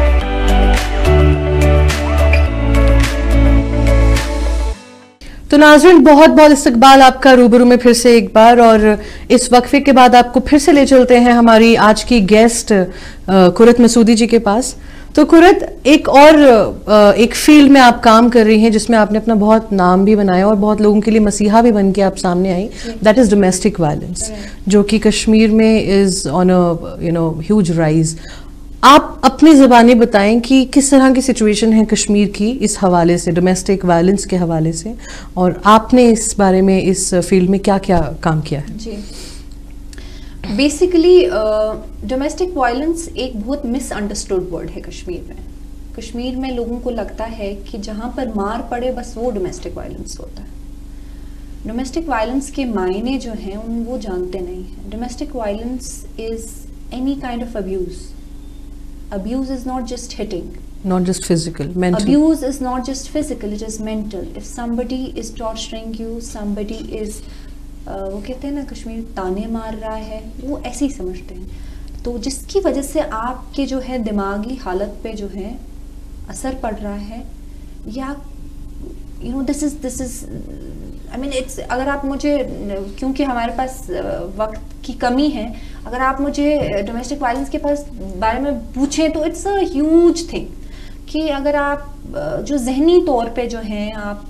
तो नाज़रीन, बहुत बहुत इस्तकबाल आपका रूबरू में फिर से एक बार, और इस वक्फे के बाद आपको फिर से ले चलते हैं हमारी आज की गेस्ट कुरत मसूदी जी के पास। तो कुरत, एक और एक फील्ड में आप काम कर रही हैं जिसमें आपने अपना बहुत नाम भी बनाया और बहुत लोगों के लिए मसीहा भी बन के आप सामने आई, दैट इज़ डोमेस्टिक वायलेंस, जो कि कश्मीर में is on a you know huge rise. आप अपनी ज़बानी बताएं कि किस तरह की सिचुएशन है कश्मीर की इस हवाले से, डोमेस्टिक वायलेंस के हवाले से, और आपने इस बारे में इस फील्ड में क्या क्या काम किया है? जी, बेसिकली डोमेस्टिक वायलेंस एक बहुत मिसअंडरस्टूड वर्ड है कश्मीर में। कश्मीर में लोगों को लगता है कि जहाँ पर मार पड़े बस वो डोमेस्टिक वायलेंस होता है। डोमेस्टिक वायलेंस के मायने जो हैं उन वो जानते नहीं हैं। Domestic violence is any kind of abuse. Abuse is not just hitting, not just physical, mental. Abuse is not just physical, it is mental. If somebody is torturing you, somebody is uh, वो कहते हैं ना कश्मीर ताने मार रहा है, वो ऐसे ही समझते हैं। तो जिसकी वजह से आपके जो है दिमागी हालत पे जो है असर पड़ रहा है, या you know this is this is I mean it's, अगर आप मुझे, क्योंकि हमारे पास वक्त की कमी है, अगर आप मुझे डोमेस्टिक वायलेंस के पास बारे में पूछें तो इट्स अ ह्यूज थिंग, कि अगर आप जो जहनी तौर पे जो हैं आप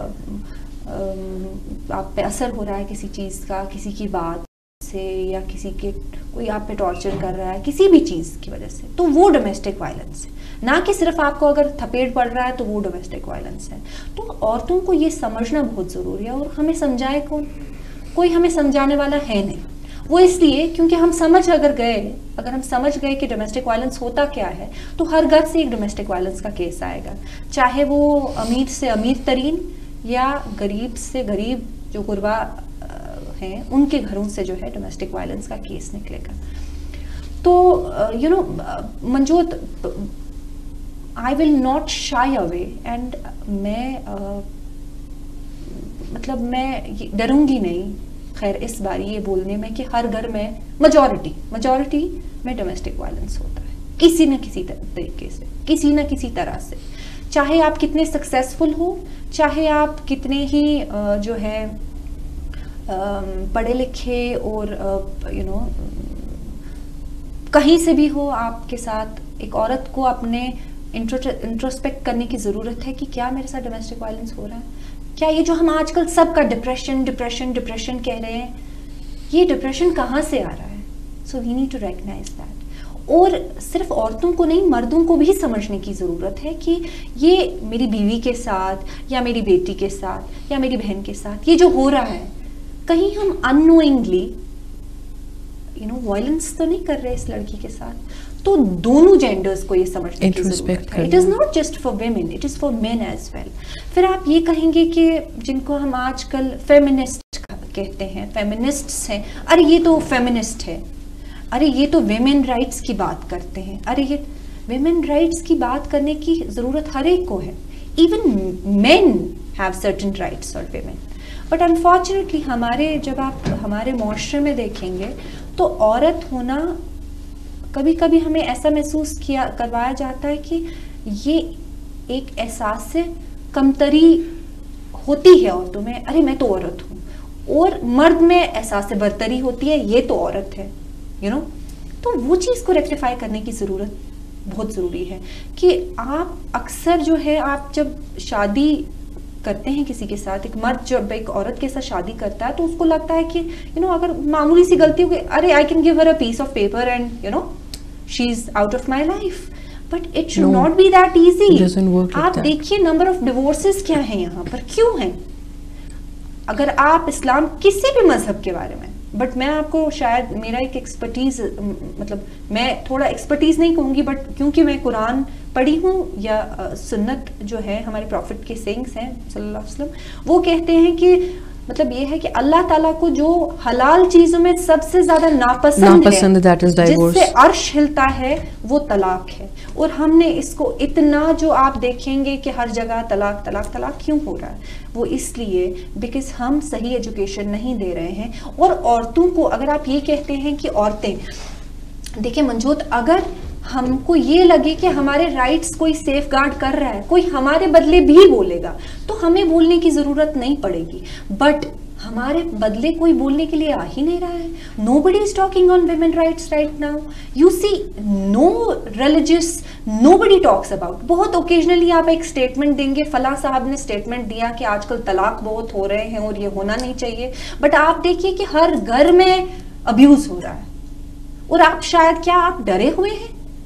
आप पे असर हो रहा है किसी चीज़ का, किसी की बात से, या किसी के कोई आप पे टॉर्चर कर रहा है किसी भी चीज़ की वजह से, तो वो डोमेस्टिक वायलेंस है। ना कि सिर्फ आपको अगर थपेड़ पड़ रहा है तो वो डोमेस्टिक वायलेंस है। तो औरतों को ये समझना बहुत ज़रूरी है, और हमें समझाए कौन? कोई हमें समझाने वाला है नहीं। वो इसलिए क्योंकि हम समझ अगर गए अगर हम समझ गए कि डोमेस्टिक वायलेंस होता क्या है, तो हर घर से एक डोमेस्टिक वायलेंस का केस आएगा, चाहे वो अमीर से अमीर तरीन या गरीब से गरीब जो गुरबा हैं उनके घरों से जो है डोमेस्टिक वायलेंस का केस निकलेगा। तो you know Manjot, I will not shy away, and मैं uh, मतलब मैं डरूंगी नहीं खैर इस बार ये बोलने में कि हर घर में मेजॉरिटी मेजॉरिटी में डोमेस्टिक वायलेंस होता है, किसी न किसी तरीके से, किसी न किसी तरह से, चाहे आप कितने सक्सेसफुल हो, चाहे आप कितने ही uh, जो है uh, पढ़े लिखे और you uh, know you know, कहीं से भी हो, आपके साथ एक औरत को अपने इंट्रोस्पेक्ट करने की ज़रूरत है कि क्या मेरे साथ डोमेस्टिक वायलेंस हो रहा है। क्या ये जो हम आजकल सबका डिप्रेशन डिप्रेशन डिप्रेशन कह रहे हैं, ये डिप्रेशन कहाँ से आ रहा है? So we need to recognise that. और सिर्फ औरतों को नहीं, मर्दों को भी समझने की ज़रूरत है कि ये मेरी बीवी के साथ या मेरी बेटी के साथ या मेरी बहन के साथ ये जो हो रहा है, कहीं हम अननोइंगली यू नो वायलेंस तो नहीं कर रहे इस लड़की के साथ। तो दोनों जेंडर्स को ये समझने की जरूरत है। It is not just for women, it is for men as well. फिर आप ये कहेंगे कि जिनको हम आजकल फेमिनिस्ट कहते हैं, फेमिनिस्ट्स हैं, अरे ये तो फेमिनिस्ट है, अरे ये तो वेमेन राइट्स की बात करते हैं, अरे ये वेमेन राइट्स की बात करने की ज़रूरत हर एक को है। Even men have certain rights और वेमेन, बट अनफॉर्चुनेटली हमारे जब आप हमारे मुआशरे में देखेंगे तो औरत होना कभी कभी हमें ऐसा महसूस किया करवाया जाता है कि ये एक एहसास से कमतरी होती है औरतों में, अरे मैं तो औरत हूँ, और मर्द में एहसास से बरतरी होती है, ये तो औरत है, यू you नो know? तो वो चीज़ को रेक्टिफाई करने की ज़रूरत बहुत ज़रूरी है कि आप अक्सर जो है, आप जब शादी करते हैं किसी के साथ, एक मर्द जब एक औरत के साथ शादी करता है तो उसको लगता है कि यू नो अगर मामूली सी गलती हो गई, अरे I can give her a piece of paper and you know she is out of my life, but it should not be that easy. आप देखिए नंबर ऑफ डिवोर्सेस क्या है यहाँ पर, क्यों है? अगर आप इस्लाम किसी भी मजहब के बारे में, बट मैं आपको शायद मेरा एक एक्सपर्टीज, मतलब मैं थोड़ा एक्सपर्टीज नहीं कहूँगी, बट क्योंकि मैं कुरान पढ़ी हूँ या आ, सुन्नत जो है हमारे प्रॉफिट के सेइंग्स हैं सल्लल्लाहु अलैहि वसल्लम, वो कहते हैं कि मतलब ये है कि अल्लाह ताला को जो हलाल चीजों में सबसे ज्यादा नापसंद, नापसंद है, जिससे अर्श हिलता है, वो तलाक है। और हमने इसको इतना, जो आप देखेंगे कि हर जगह तलाक तलाक तलाक क्यों हो रहा है, वो इसलिए बिकॉज हम सही एजुकेशन नहीं दे रहे हैं। और औरतों को अगर आप ये कहते हैं कि औरतें, देखिए मंजूत, अगर हमको ये लगे कि हमारे राइट्स कोई सेफ गार्ड कर रहा है, कोई हमारे बदले भी बोलेगा, तो हमें बोलने की जरूरत नहीं पड़ेगी, बट हमारे बदले कोई बोलने के लिए आ ही नहीं रहा है। Nobody is talking on women rights right now, you see no religious, nobody talks about. बहुत ओकेजनली आप एक स्टेटमेंट देंगे, फला साहब ने स्टेटमेंट दिया कि आजकल तलाक बहुत हो रहे हैं और ये होना नहीं चाहिए, बट आप देखिए कि हर घर में अब्यूज हो रहा है। और आप शायद, क्या आप डरे हुए हैं?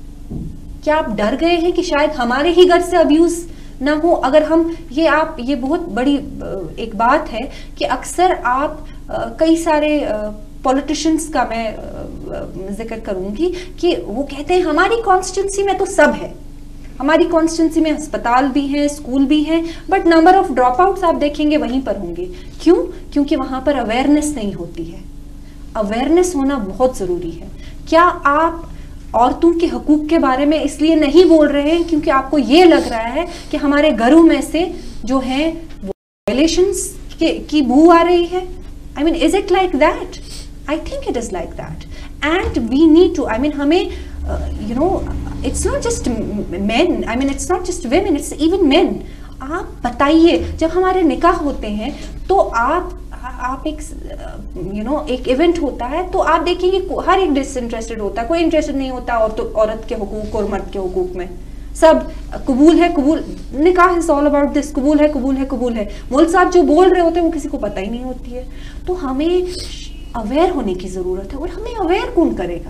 क्या आप डर गए हैं कि शायद हमारे ही घर से अब्यूज ना हो? अगर हम ये, आप ये बहुत बड़ी एक बात है कि अक्सर आप कई सारे पॉलिटिशियंस का मैं जिक्र करूंगी कि वो कहते हैं हमारी कॉन्स्टिट्यूंसी में तो सब है, हमारी कॉन्स्टिट्यूंसी में अस्पताल भी हैं, स्कूल भी हैं, but number of drop outs आप देखेंगे वहीं पर होंगे। क्यों? क्योंकि वहां पर अवेयरनेस नहीं होती है। अवेयरनेस होना बहुत जरूरी है। क्या आप औरतों के हकूक के बारे में इसलिए नहीं बोल रहे हैं क्योंकि आपको ये लग रहा है कि हमारे घरों में से जो है वायलेशंस की बू आ रही है? I mean, is it like that? I think it is like that, and we need to, I mean हमें you know, it's not just men, I mean it's not just women, it's even men. आप बताइए, जब हमारे निकाह होते हैं तो आप आप एक यू नो एक इवेंट होता है तो आप देखेंगे हर एक डिसइंटरेस्टेड होता है, कोई इंटरेस्टेड नहीं होता और तो औरत के हुकूक और मर्द के हुकूक में। सब कबूल है, कबूल, निकाह इज ऑल अबाउट दिस, कबूल है कबूल है कबूल है। मौलवी साहब जो बोल रहे होते हैं वो किसी को पता ही नहीं होती है। तो हमें अवेयर होने की जरूरत है। और हमें अवेयर कौन करेगा?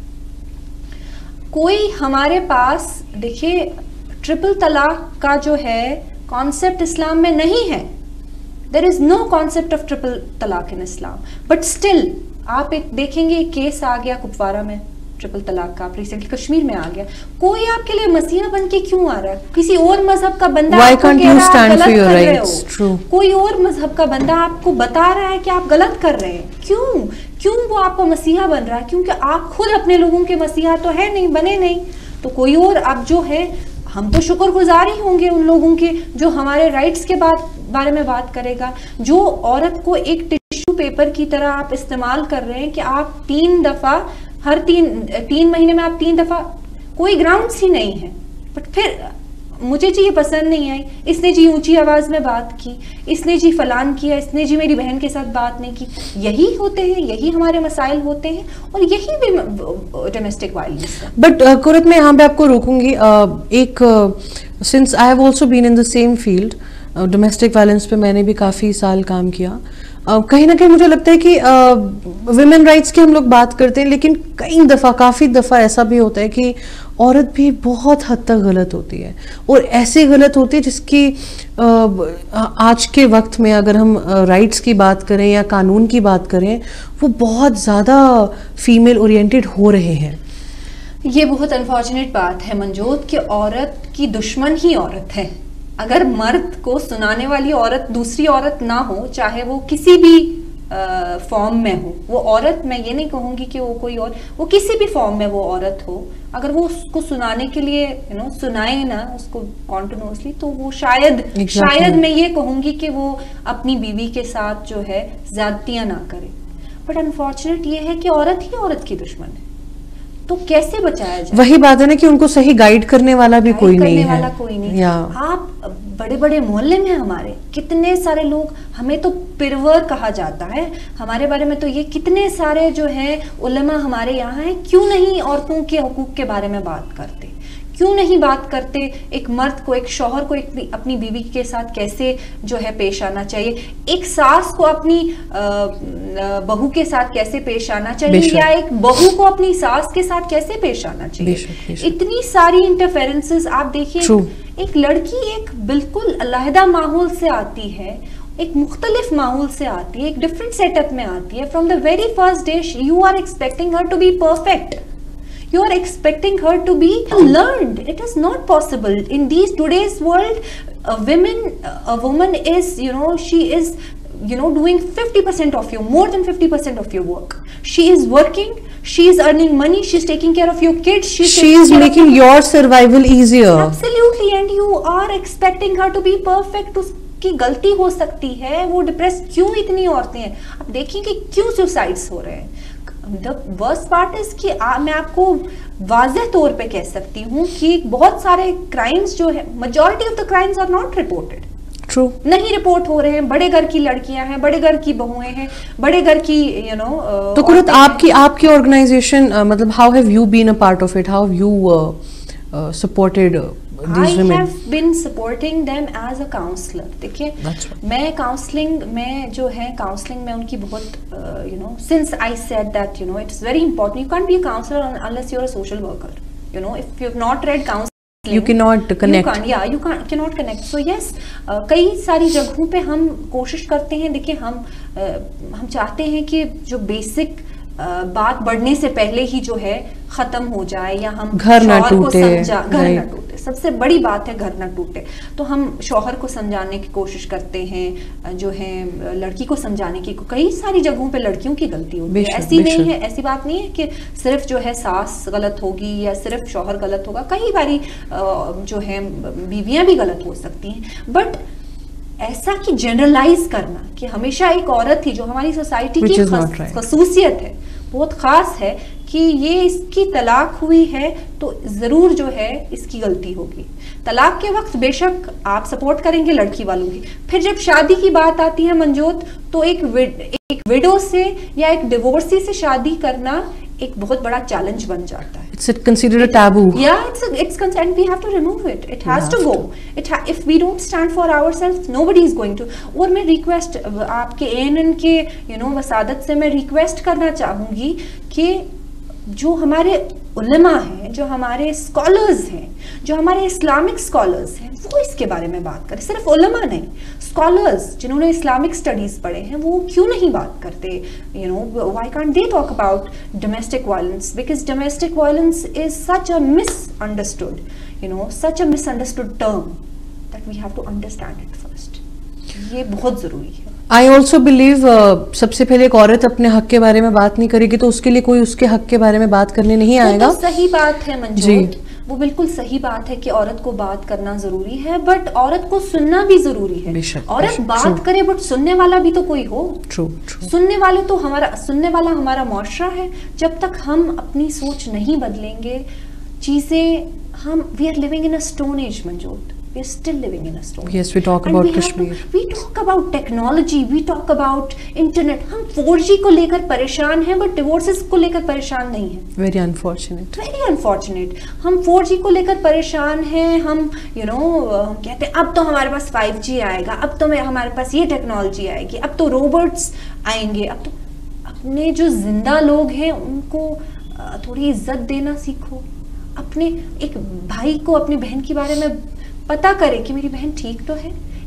कोई हमारे पास, देखिए ट्रिपल तलाक का जो है कॉन्सेप्ट इस्लाम में नहीं है। There is no concept of triple तलाक in Islam, but still आप एक देखेंगे, एक केस आ गया कुपवारा में ट्रिपल तलाक का, रिसेंटली कश्मीर में आ गया। कोई आपके लिए मसीहा बन के क्यों आ रहा है? किसी और मजहब का बंदा Why आपको can't कह you रहा है stand गलत for your कर रहे rights? हो। True. कोई और मजहब का बंदा आपको बता रहा है कि आप गलत कर रहे हैं। क्यों? क्यों वो आपको मसीहा बन रहा है? क्योंकि आप खुद अपने लोगों के मसीहा तो है नहीं, बने नहीं, तो कोई और अब जो है, हम तो शुक्रगुजार ही होंगे उन लोगों के जो हमारे राइट्स के बाद बारे में बात करेगा। जो औरत को एक टिश्यू पेपर की तरह आप इस्तेमाल कर रहे हैं कि आप तीन दफा, हर तीन तीन महीने में आप तीन दफा, कोई ग्राउंड्स ही नहीं है। बट फिर मुझे जी ये पसंद नहीं आई, इसने जी ऊंची आवाज में बात की, इसने जी फलान किया, इसने जी मेरी बहन के साथ बात नहीं की। यही होते हैं, यही हमारे मसाइल होते हैं, और यही भी डोमेस्टिक वायलेंस है। बट कुरत मैं यहाँ पे आपको रोकूंगी। uh, एक since I have also been in the same field, domestic violence पे मैंने भी काफ़ी साल काम किया। uh, कहीं ना कहीं मुझे लगता है कि वुमेन uh, राइट्स की हम लोग बात करते हैं, लेकिन कई दफ़ा, काफ़ी दफ़ा ऐसा भी होता है कि औरत भी बहुत हद तक गलत होती है, और ऐसे गलत होती है जिसकी uh, आज के वक्त में अगर हम राइट्स uh, की बात करें या कानून की बात करें, वो बहुत ज़्यादा फीमेल ओरिएंटेड हो रहे हैं। ये बहुत अनफॉर्चुनेट बात है मंजूत कि औरत की दुश्मन ही औरत है। अगर मर्द को सुनाने वाली औरत दूसरी औरत ना हो, चाहे वो किसी भी फॉर्म में हो, वो औरत, मैं ये नहीं कहूंगी कि वो कोई और, वो किसी भी फॉर्म में वो औरत हो, अगर वो उसको सुनाने के लिए यू नो सुनाए ना उसको कॉन्टिन्यूसली, तो वो शायद exactly. शायद मैं ये कहूंगी कि वो अपनी बीवी के साथ जो है ज्यादतियां ना करे। बट अनफॉर्चुनेट ये है कि औरत ही औरत की दुश्मन है, तो कैसे बचाया जाए? वही बात है ना कि उनको सही गाइड करने वाला भी कोई नहीं है, करने वाला कोई नहीं। आप बड़े बड़े मोहल्ले में हमारे कितने सारे लोग, हमें तो पिरवर कहा जाता है हमारे बारे में, तो ये कितने सारे जो है उलमा हमारे यहाँ हैं, क्यों नहीं औरतों के हुकूक के बारे में बात करते? क्यों नहीं बात करते एक मर्द को, एक शौहर को एक अपनी बीवी के साथ कैसे जो है पेश आना चाहिए, एक सास को अपनी बहू के साथ कैसे पेश आना चाहिए, या एक बहू को अपनी सास के साथ कैसे पेश आना चाहिए? बेशक, बेशक। इतनी सारी इंटरफेरेंसेस आप देखिए। एक लड़की एक बिल्कुल अलहदा माहौल से आती है, एक मुख्तलिफ माहौल से आती है, एक डिफरेंट सेटअप में आती है। From the very first day you are expecting her to be perfect, you are expecting her to be learned. It is not possible in these today's world. A woman a woman is, you know, she is, you know, doing fifty percent of your, more than fifty percent of your work. She is working, she is earning money, she is taking care of your kids, she is, she is making your survival easier. Absolutely. And you are expecting her to be perfect. उसकी गलती हो सकती है, वो डिप्रेस क्यों इतनी औरतें हैं? आप देखिए कि क्यों सुसाइड्स हो रहे हैं। The worst part is कि आ, मैं आपको वाज़ेह तौर पे कह सकती हूँ कि बहुत सारे क्राइम्स जो है, majority of the crimes are not reported. True. नहीं रिपोर्ट हो रहे हैं। बड़े घर की लड़कियां हैं, बड़े घर की बहुएं हैं, बड़े घर की यू नो uh, तो कुरत आपकी आपकी ऑर्गेनाइजेशन uh, मतलब how have you been a part of it? How have you uh, uh, supported uh, I have been supporting them as a counselor. देखिए, मैं काउंसलिंग में जो है, काउंसलिंग में उनकी बहुत you know, since I said that you know it's very important, you can't be a counselor unless you're a social worker. You know, if you've not read counseling, you cannot connect. You can't, yeah, you can't cannot connect. So yes, uh, कई सारी जगहों पे हम कोशिश करते हैं। देखिए, हम uh, हम चाहते हैं कि जो बेसिक Uh, बात बढ़ने से पहले ही जो है खत्म हो जाए, या हम घर ना टूटे, घर ना टूटे। सबसे बड़ी बात है घर ना टूटे। तो हम शौहर को समझाने की कोशिश करते हैं, जो है लड़की को समझाने की। कई सारी जगहों पे लड़कियों की गलती होती है, ऐसी नहीं है, ऐसी बात नहीं है कि सिर्फ जो है सास गलत होगी या सिर्फ शौहर गलत होगा। कई बारी जो है बीवियां भी गलत हो सकती हैं। बट ऐसा कि जनरलाइज करना कि हमेशा एक औरत ही, जो हमारी सोसाइटी की खसूसियत है, बहुत खास है कि ये इसकी तलाक हुई है तो जरूर जो है इसकी गलती होगी। तलाक के वक्त बेशक आप सपोर्ट करेंगे लड़की वालों की, फिर जब शादी की बात आती है मंजोत, तो एक विड, एक विडो से या एक डिवोर्सी से शादी करना एक बहुत बड़ा चैलेंज बन जाता है। It's considered a taboo. Yeah, it's a, it's concerned. We have to remove it. It has to go. It ha, if we don't stand for ourselves, nobody is going to. और मैं रिक्वेस्ट आपके ए एन एन के यू नो वसादत से मैं रिक्वेस्ट करना चाहूँगी कि जो हमारे उलमा हैं, जो हमारे स्कॉलर्स हैं, जो हमारे इस्लामिक स्कॉलर्स हैं, वो इसके बारे में बात करें। सिर्फ उलमा नहीं, स्कॉलर्स जिन्होंने इस्लामिक स्टडीज पढ़े हैं, वो क्यों नहीं बात करते? You know, why can't they talk about domestic violence? Because domestic violence is such a misunderstood, you know, such a misunderstood term that we have to understand it first. ये बहुत जरूरी है। आई ऑल्सो बिलीव सबसे पहले एक औरत अपने हक के बारे में बात नहीं करेगी तो उसके लिए कोई उसके हक के बारे में बात करने नहीं आएगा। वो तो सही बात है मंजूर, वो बिल्कुल सही बात है कि औरत को बात करना जरूरी है, बट औरत को सुनना भी जरूरी है। औरत बात करे बट सुनने वाला भी तो कोई हो। True, true. सुनने वाले तो हमारा सुनने वाला हमारा मुआशरा है। जब तक हम अपनी सोच नहीं बदलेंगे, चीजें हम we are living in a stone age मंजूर। We are still living in a storm. Yes, we talk about Kashmir. To, we talk about technology, we talk about internet. हम फोर जी को लेकर परेशान हैं, बट डिवोर्सेस को लेकर परेशान नहीं हैं। Very unfortunate. Very unfortunate. हम फोर जी को लेकर परेशान हैं। हम you know हम कहते हैं अब तो हमारे पास फाइव जी आएगा, अब तो मैं हमारे पास ये टेक्नोलॉजी आएगी, अब तो रोबोट्स आएंगे। अब तो अपने जो जिंदा लोग हैं उनको थोड़ी इज्जत देना सीखो। अपने एक भाई को अपनी बहन के बारे में पता करे कि मेरी बहन ठीक तो है।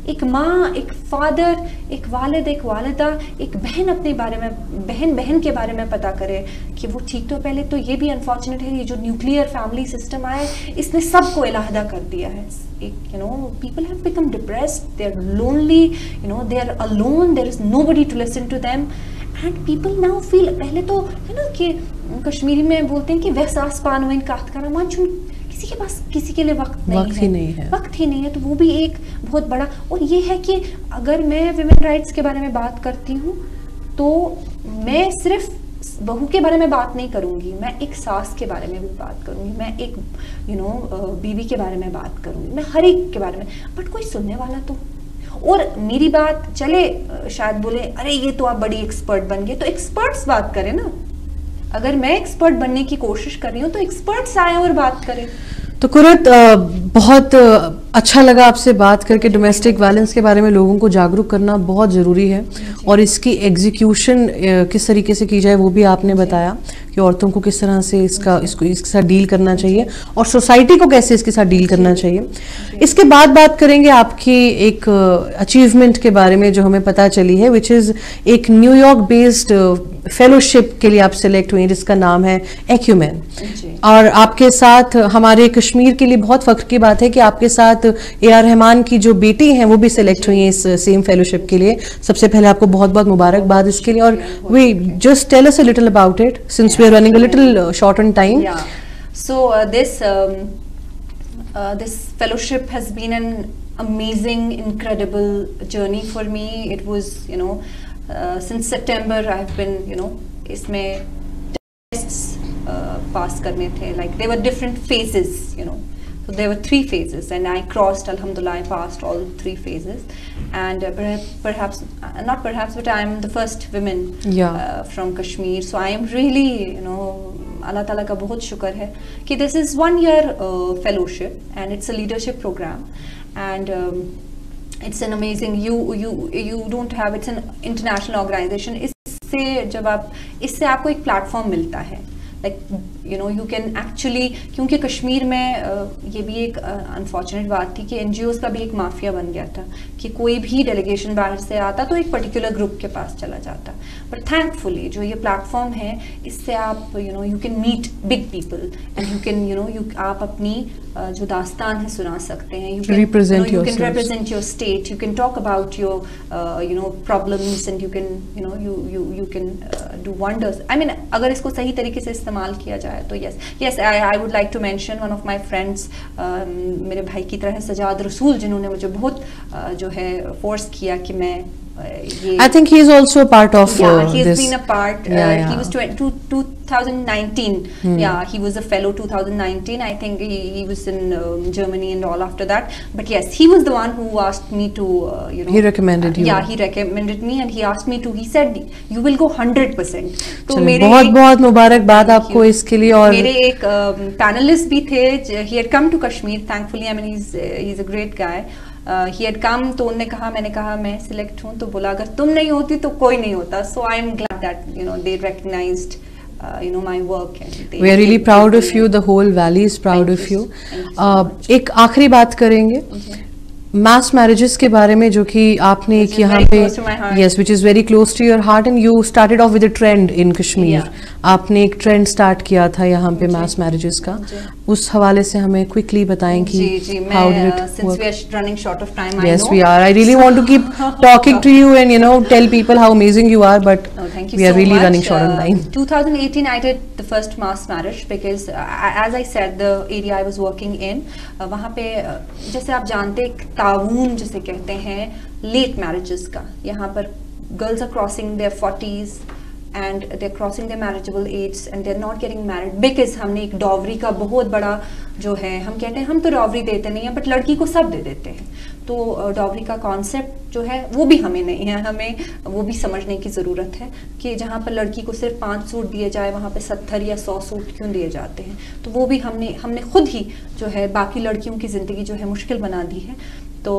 एक माँ, एक फादर, एक वालिद, एक वालिदा, एक बहन अपने बारे में, बहन बहन के बारे में पता करे कि वो ठीक। तो पहले तो ये भी अनफॉर्चुनेट है, ये जो न्यूक्लियर फैमिली सिस्टम आया है इसने सबको अलहदा कर दिया है। एक you know people have become depressed, they are lonely, you know they are alone, there is nobody to listen to them and people now feel. पहले तो है ना कि कश्मीरी में बोलते हैं कि वैसास पानवेन कात करा मान चुन, किसी के पास किसी के लिए वक्त नहीं वक्त है, ही नहीं है वक्त ही नहीं है। तो वो भी एक बहुत बड़ा। और ये है कि अगर मैं विमेन राइट्स के बारे में बात करती हूँ तो मैं सिर्फ बहू के बारे में बात नहीं करूंगी, मैं एक सास के बारे में भी बात करूंगी, मैं एक यू नो बीवी के बारे में बात करूंगी, मैं हर एक के बारे में। बट कोई सुनने वाला तो, और मेरी बात चले शायद बोले अरे ये तो आप बड़ी एक्सपर्ट बन गए, तो एक्सपर्ट्स बात करें ना। अगर मैं एक्सपर्ट बनने की कोशिश कर रही हूँ तो एक्सपर्ट्स आए और बात करें। तो कुरत बहुत अच्छा लगा आपसे बात करके। डोमेस्टिक वायलेंस के बारे में लोगों को जागरूक करना बहुत ज़रूरी है और इसकी एग्जीक्यूशन किस तरीके से की जाए वो भी आपने बताया कि औरतों को किस तरह से इसका इसको इसके साथ डील करना चाहिए और सोसाइटी को कैसे इसके साथ डील करना चाहिए। इसके बाद बात करेंगे आपकी एक अचीवमेंट के बारे में जो हमें पता चली है, विच इज़ एक न्यूयॉर्क बेस्ड फेलोशिप के लिए आप सिलेक्ट हुई जिसका नाम है एक्यूमेन। और आपके साथ हमारे कश्मीर के लिए बहुत फख्र की बात है कि आपके साथ ए आर रहमान की जो बेटी हैं वो भी सिलेक्ट हुई हैं इस सेम फेलोशिप के लिए। सबसे पहले आपको बहुत बहुत मुबारकबाद इसके लिए। और we just tell us a little about it since we are running a little short on time. So this this fellowship has been an amazing incredible journey for me. It was you know since September I have been you know इसमें टेस्ट्स पास करने थे, like there were different phases, you know, so there were three phases and I crossed, alhamdulillah, I passed all three phases and uh, perhaps, perhaps uh, not perhaps but I am the first woman yeah. uh, from Kashmir, so I am really, you know, Allah Ta'ala ka bahut shukr hai ki this is one year uh, fellowship and it's a leadership program and um, it's an amazing, you you you don't have, it's an international organization। इससे जब आप इससे आपको एक प्लेटफॉर्म मिलता है, like you know you can actually, क्योंकि कश्मीर में uh, ये भी एक अनफॉर्चुनेट uh, बात थी कि एनजीओज का भी एक माफिया बन गया था कि कोई भी डेलीगेशन बाहर से आता तो एक पर्टिकुलर ग्रुप के पास चला जाता। बट थैंकफुली जो ये प्लेटफॉर्म है इससे आप you know you can meet big people and you can you know you आप अपनी uh, जो दास्तान है सुना सकते हैं। You can represent you can represent your state, you can talk about your you know problems and you can you know you you you can do wonders. I mean अगर इसको सही तरीके से इस्तेमाल किया जाए तो yes yes I I would like to mention one of my friends, मेरे भाई की तरह सजाद रसूल, जिन्होंने मुझे बहुत uh, जो है फोर्स किया कि मैं I think he is also a part of yeah, uh, he has this. been a part. Yeah, uh, yeah. He was twenty nineteen. Hmm. Yeah, he was a fellow twenty nineteen. I think he, he was in um, Germany and all after that. But yes, he was the one who asked me to, uh, you know. He recommended uh, you. Yeah, he recommended me and he asked me to. He said, "You will go one hundred percent." तो मेरे बहुत बहुत मुबारकबाद आपको इसके लिए। और मेरे एक पैनलिस्ट भी थे, he had come to Kashmir. Thankfully, I mean he's he's a great guy. He had come, तो उन्होंने कहा, मैंने कहा मैं सिलेक्ट हूँ, तो बोला अगर तुम नहीं होती तो कोई नहीं होता। So I am glad that you know they recognised you know my work and we are really proud of you, the whole valley is proud of you। एक आखिरी बात करेंगे मास मैरिजेस के बारे में जो कि आपने एक यहाँ पे yes which is very close to your heart and you started off with a trend in Kashmir. आपने एक ट्रेंड स्टार्ट किया था यहाँ पे मास मैरिजेस का, उस हवाले से हमें क्विकली बताएं कि how did it work. Yes we are, I really want to keep talking to you and you know tell people how amazing you are, but we are really running short on time. twenty eighteen I did the first mass marriage because uh, as I said the area I was working in uh, वहाँ पे uh, जैसे आप जानते ताऊन जिसे कहते हैं लेट मैरिजेस का, यहाँ पर girls are crossing their forties and they are crossing their marriageable age and they are not getting married because हमने एक डॉवरी का बहुत बड़ा जो है, हम कहते हैं हम तो डॉवरी देते नहीं हैं बट लड़की को सब दे देते हैं। तो डॉवरी का कॉन्सेप्ट जो है वो भी हमें नहीं है, हमें वो भी समझने की ज़रूरत है कि जहाँ पर लड़की को सिर्फ पाँच सूट दिए जाए वहाँ पे सत्तर या सौ सूट क्यों दिए जाते हैं। तो वो भी हमने हमने खुद ही जो है बाकी लड़कियों की ज़िंदगी जो है मुश्किल बना दी है। तो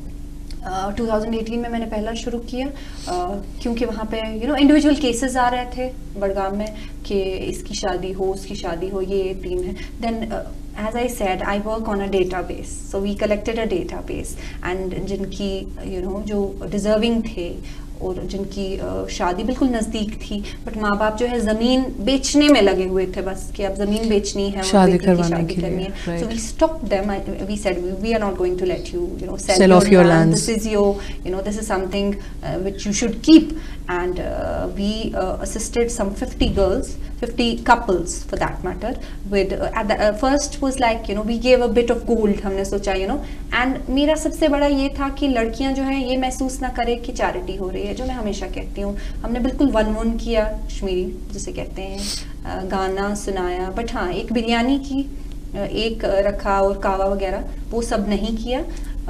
uh, twenty eighteen में मैंने पहला शुरू किया uh, क्योंकि वहाँ पे यू नो इंडिविजुअल केसेस आ रहे थे बड़गाम में कि इसकी शादी हो उसकी शादी हो, ये टीम है। Then as I said, I work on a database. So we collected a database, and जिनकी you know जो deserving थे और जिनकी शादी बिल्कुल नज़दीक थी, बट माँ बाप जो है ज़मीन बेचने में लगे हुए थे, बस कि अब ज़मीन बेचनी है, शादी करवाने के लिए. So we stopped them. We said we are not going to let you, you know, sell, sell off your land. This is your, you know, this is something uh, which you should keep. And uh, we uh, assisted some fifty girls, fifty couples for that matter. With uh, at the uh, first was like, you know, we gave a bit of gold. हमने सोचा, you know, and मेरा सबसे बड़ा ये था कि लड़कियां जो हैं ये महसूस ना करे कि चैरिटी हो रही है, जो मैं हमेशा कहती हूँ. हमने बिल्कुल वन वन किया, कश्मीरी जिसे कहते हैं, गाना सुनाया, बट हाँ एक बिरयानी की, एक रखा और कावा वगैरह वो सब नहीं किया.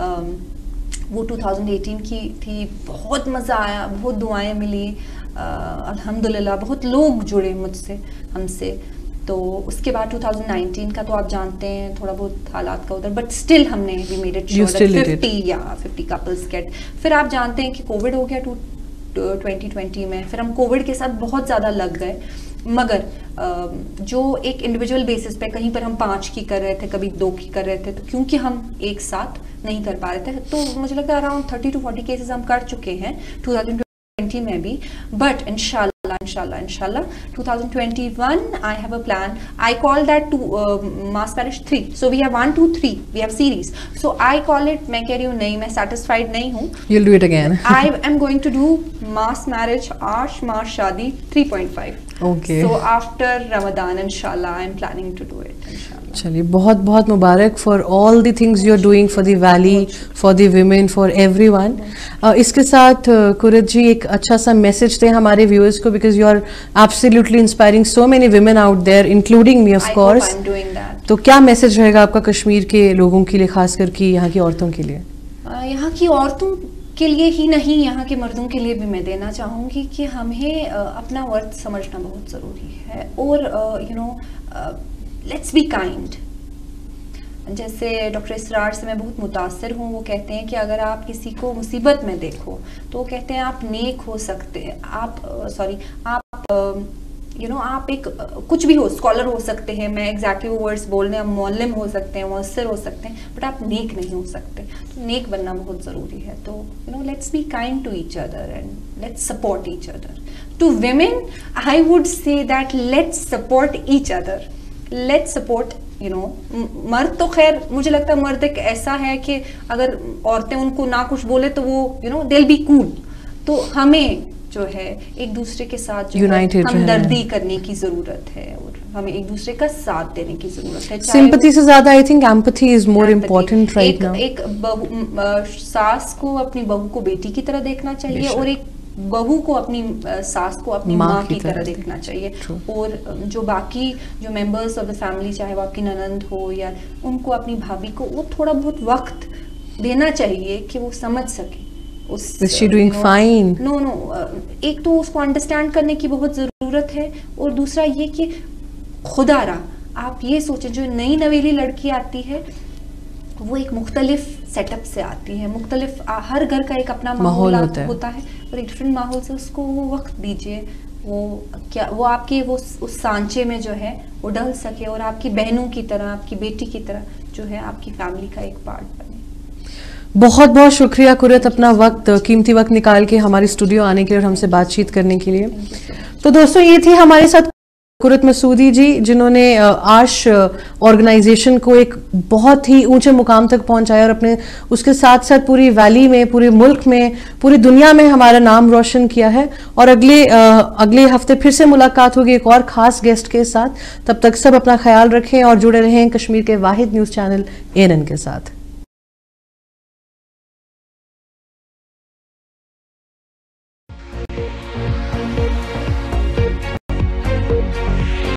वो टू थाउज़ेंड एटीन की थी. बहुत मज़ा आया, बहुत दुआएं मिली, अल्हम्दुलिल्लाह बहुत लोग जुड़े मुझसे, हमसे. तो उसके बाद टू थाउज़ेंड नाइनटीन का तो आप जानते हैं थोड़ा बहुत हालात का उधर, बट स्टिल हमने we made it sure that fifty या फिफ्टी कपल्स गेट. फिर आप जानते हैं कि कोविड हो गया टू ट्वेंटी ट्वेंटी में, फिर हम कोविड के साथ बहुत ज़्यादा लग गए. मगर जो एक इंडिविजुअल बेसिस पे कहीं पर हम पाँच की कर रहे थे, कभी दो की कर रहे थे, तो क्योंकि हम एक साथ नहीं कर पा रहे थे, तो मुझे लगता है around thirty to forty cases हम कर चुके हैं टू थाउज़ेंड ट्वेंटी में भी. बट इंशाल्लाह इंशाल्लाह इंशाल्लाह two thousand twenty one I have a plan. I call that to mass marriage three. So we have one two three, we have series. So I call it, मैं कह रही हूँ नहीं, मैं सेटिस्फाइड नहीं हूँ. You'll do it again. I am going to do mass marriage, Ash Mass Shadi three point five. Okay. So after Ramadan, inshallah, I am planning to do it. Inshallah. चलिए बहुत बहुत मुबारक for all the things you are doing for the valley, for the women, for everyone. इसके साथ कुरत जी एक अच्छा सा मैसेज दें हमारे व्यूअर्स को, because you are absolutely inspiring so many women out there including me of course. तो क्या मैसेज रहेगा आपका कश्मीर के लोगों के लिए, खास करके यहाँ की औरतों के लिए? uh, यहाँ की औरतों के लिए ही नहीं, यहाँ के मर्दों के लिए भी मैं देना चाहूँगी कि हमें uh, अपना वर्थ समझना बहुत ज़रूरी है. और you know let's be kind. जैसे डॉक्टर इसरार से मैं बहुत मुतासर हूँ, वो कहते हैं कि अगर आप किसी को मुसीबत में देखो तो वो कहते हैं आप नेक हो सकते हैं, आप सॉरी uh, आप you uh, know you know, आप एक uh, कुछ भी हो, स्कॉलर हो सकते हैं, मैं एग्जैक्टली वो वर्ड्स बोल रहे हैं, आप मौलम हो सकते हैं, मुअस्सिर हो सकते हैं, बट आप नेक नहीं हो सकते. तो नेक बनना बहुत ज़रूरी है. तो you know let's be kind to each other and let's support each other. To women I would say that let's support each other, let's support you know. मर्द तो खैर मुझे लगता है मर्द एक ऐसा है कि अगर औरतें उनको ना कुछ बोले तो वो you know they will be cool. तो हमें जो है एक दूसरे के साथ जो है हमदर्दी करने की जरूरत है और हमें एक दूसरे का साथ देने की जरूरत है. सिंपैथी से ज्यादा I think empathy is more important right now. एक बहू सास को अपनी बहू को बेटी की तरह देखना चाहिए और एक बहू को अपनी सास को अपनी माँ की तरह देखना चाहिए. और जो बाकी जो मेंबर्स ऑफ द फैमिली, चाहे वो आपकी ननंद हो या उनको अपनी भाभी को, वो थोड़ा बहुत वक्त देना चाहिए कि वो समझ सके उस Is she doing fine? No no एक तो उसको अंडरस्टैंड करने की बहुत ज़रूरत है और दूसरा ये कि खुदारा आप ये सोचें जो नई नवेली लड़की आती है वो एक मुख्तलिफ सेटअप से आती है, मुख्तलिफ हर घर का एक अपना माहौल होता, होता है और एक डिफरेंट माहौल से उसको वो वक्त दीजिए, वो क्या वो आपके वो उस सांचे में जो है वो डल सके और आपकी बहनों की तरह, आपकी बेटी की तरह जो है आपकी फैमिली का एक पार्ट बने. बहुत बहुत शुक्रिया कुरत, अपना वक्त कीमती वक्त निकाल के हमारे स्टूडियो आने के लिए और हमसे बातचीत करने के लिए. तो दोस्तों ये थी हमारे साथ कुरत मसूदी जी, जिन्होंने आश ऑर्गेनाइजेशन को एक बहुत ही ऊंचे मुकाम तक पहुंचाया और अपने उसके साथ साथ पूरी वैली में, पूरे मुल्क में, पूरी दुनिया में हमारा नाम रोशन किया है. और अगले अगले हफ्ते फिर से मुलाकात होगी एक और खास गेस्ट के साथ. तब तक सब अपना ख्याल रखें और जुड़े रहें कश्मीर के वाहिद news channel A N N के साथ.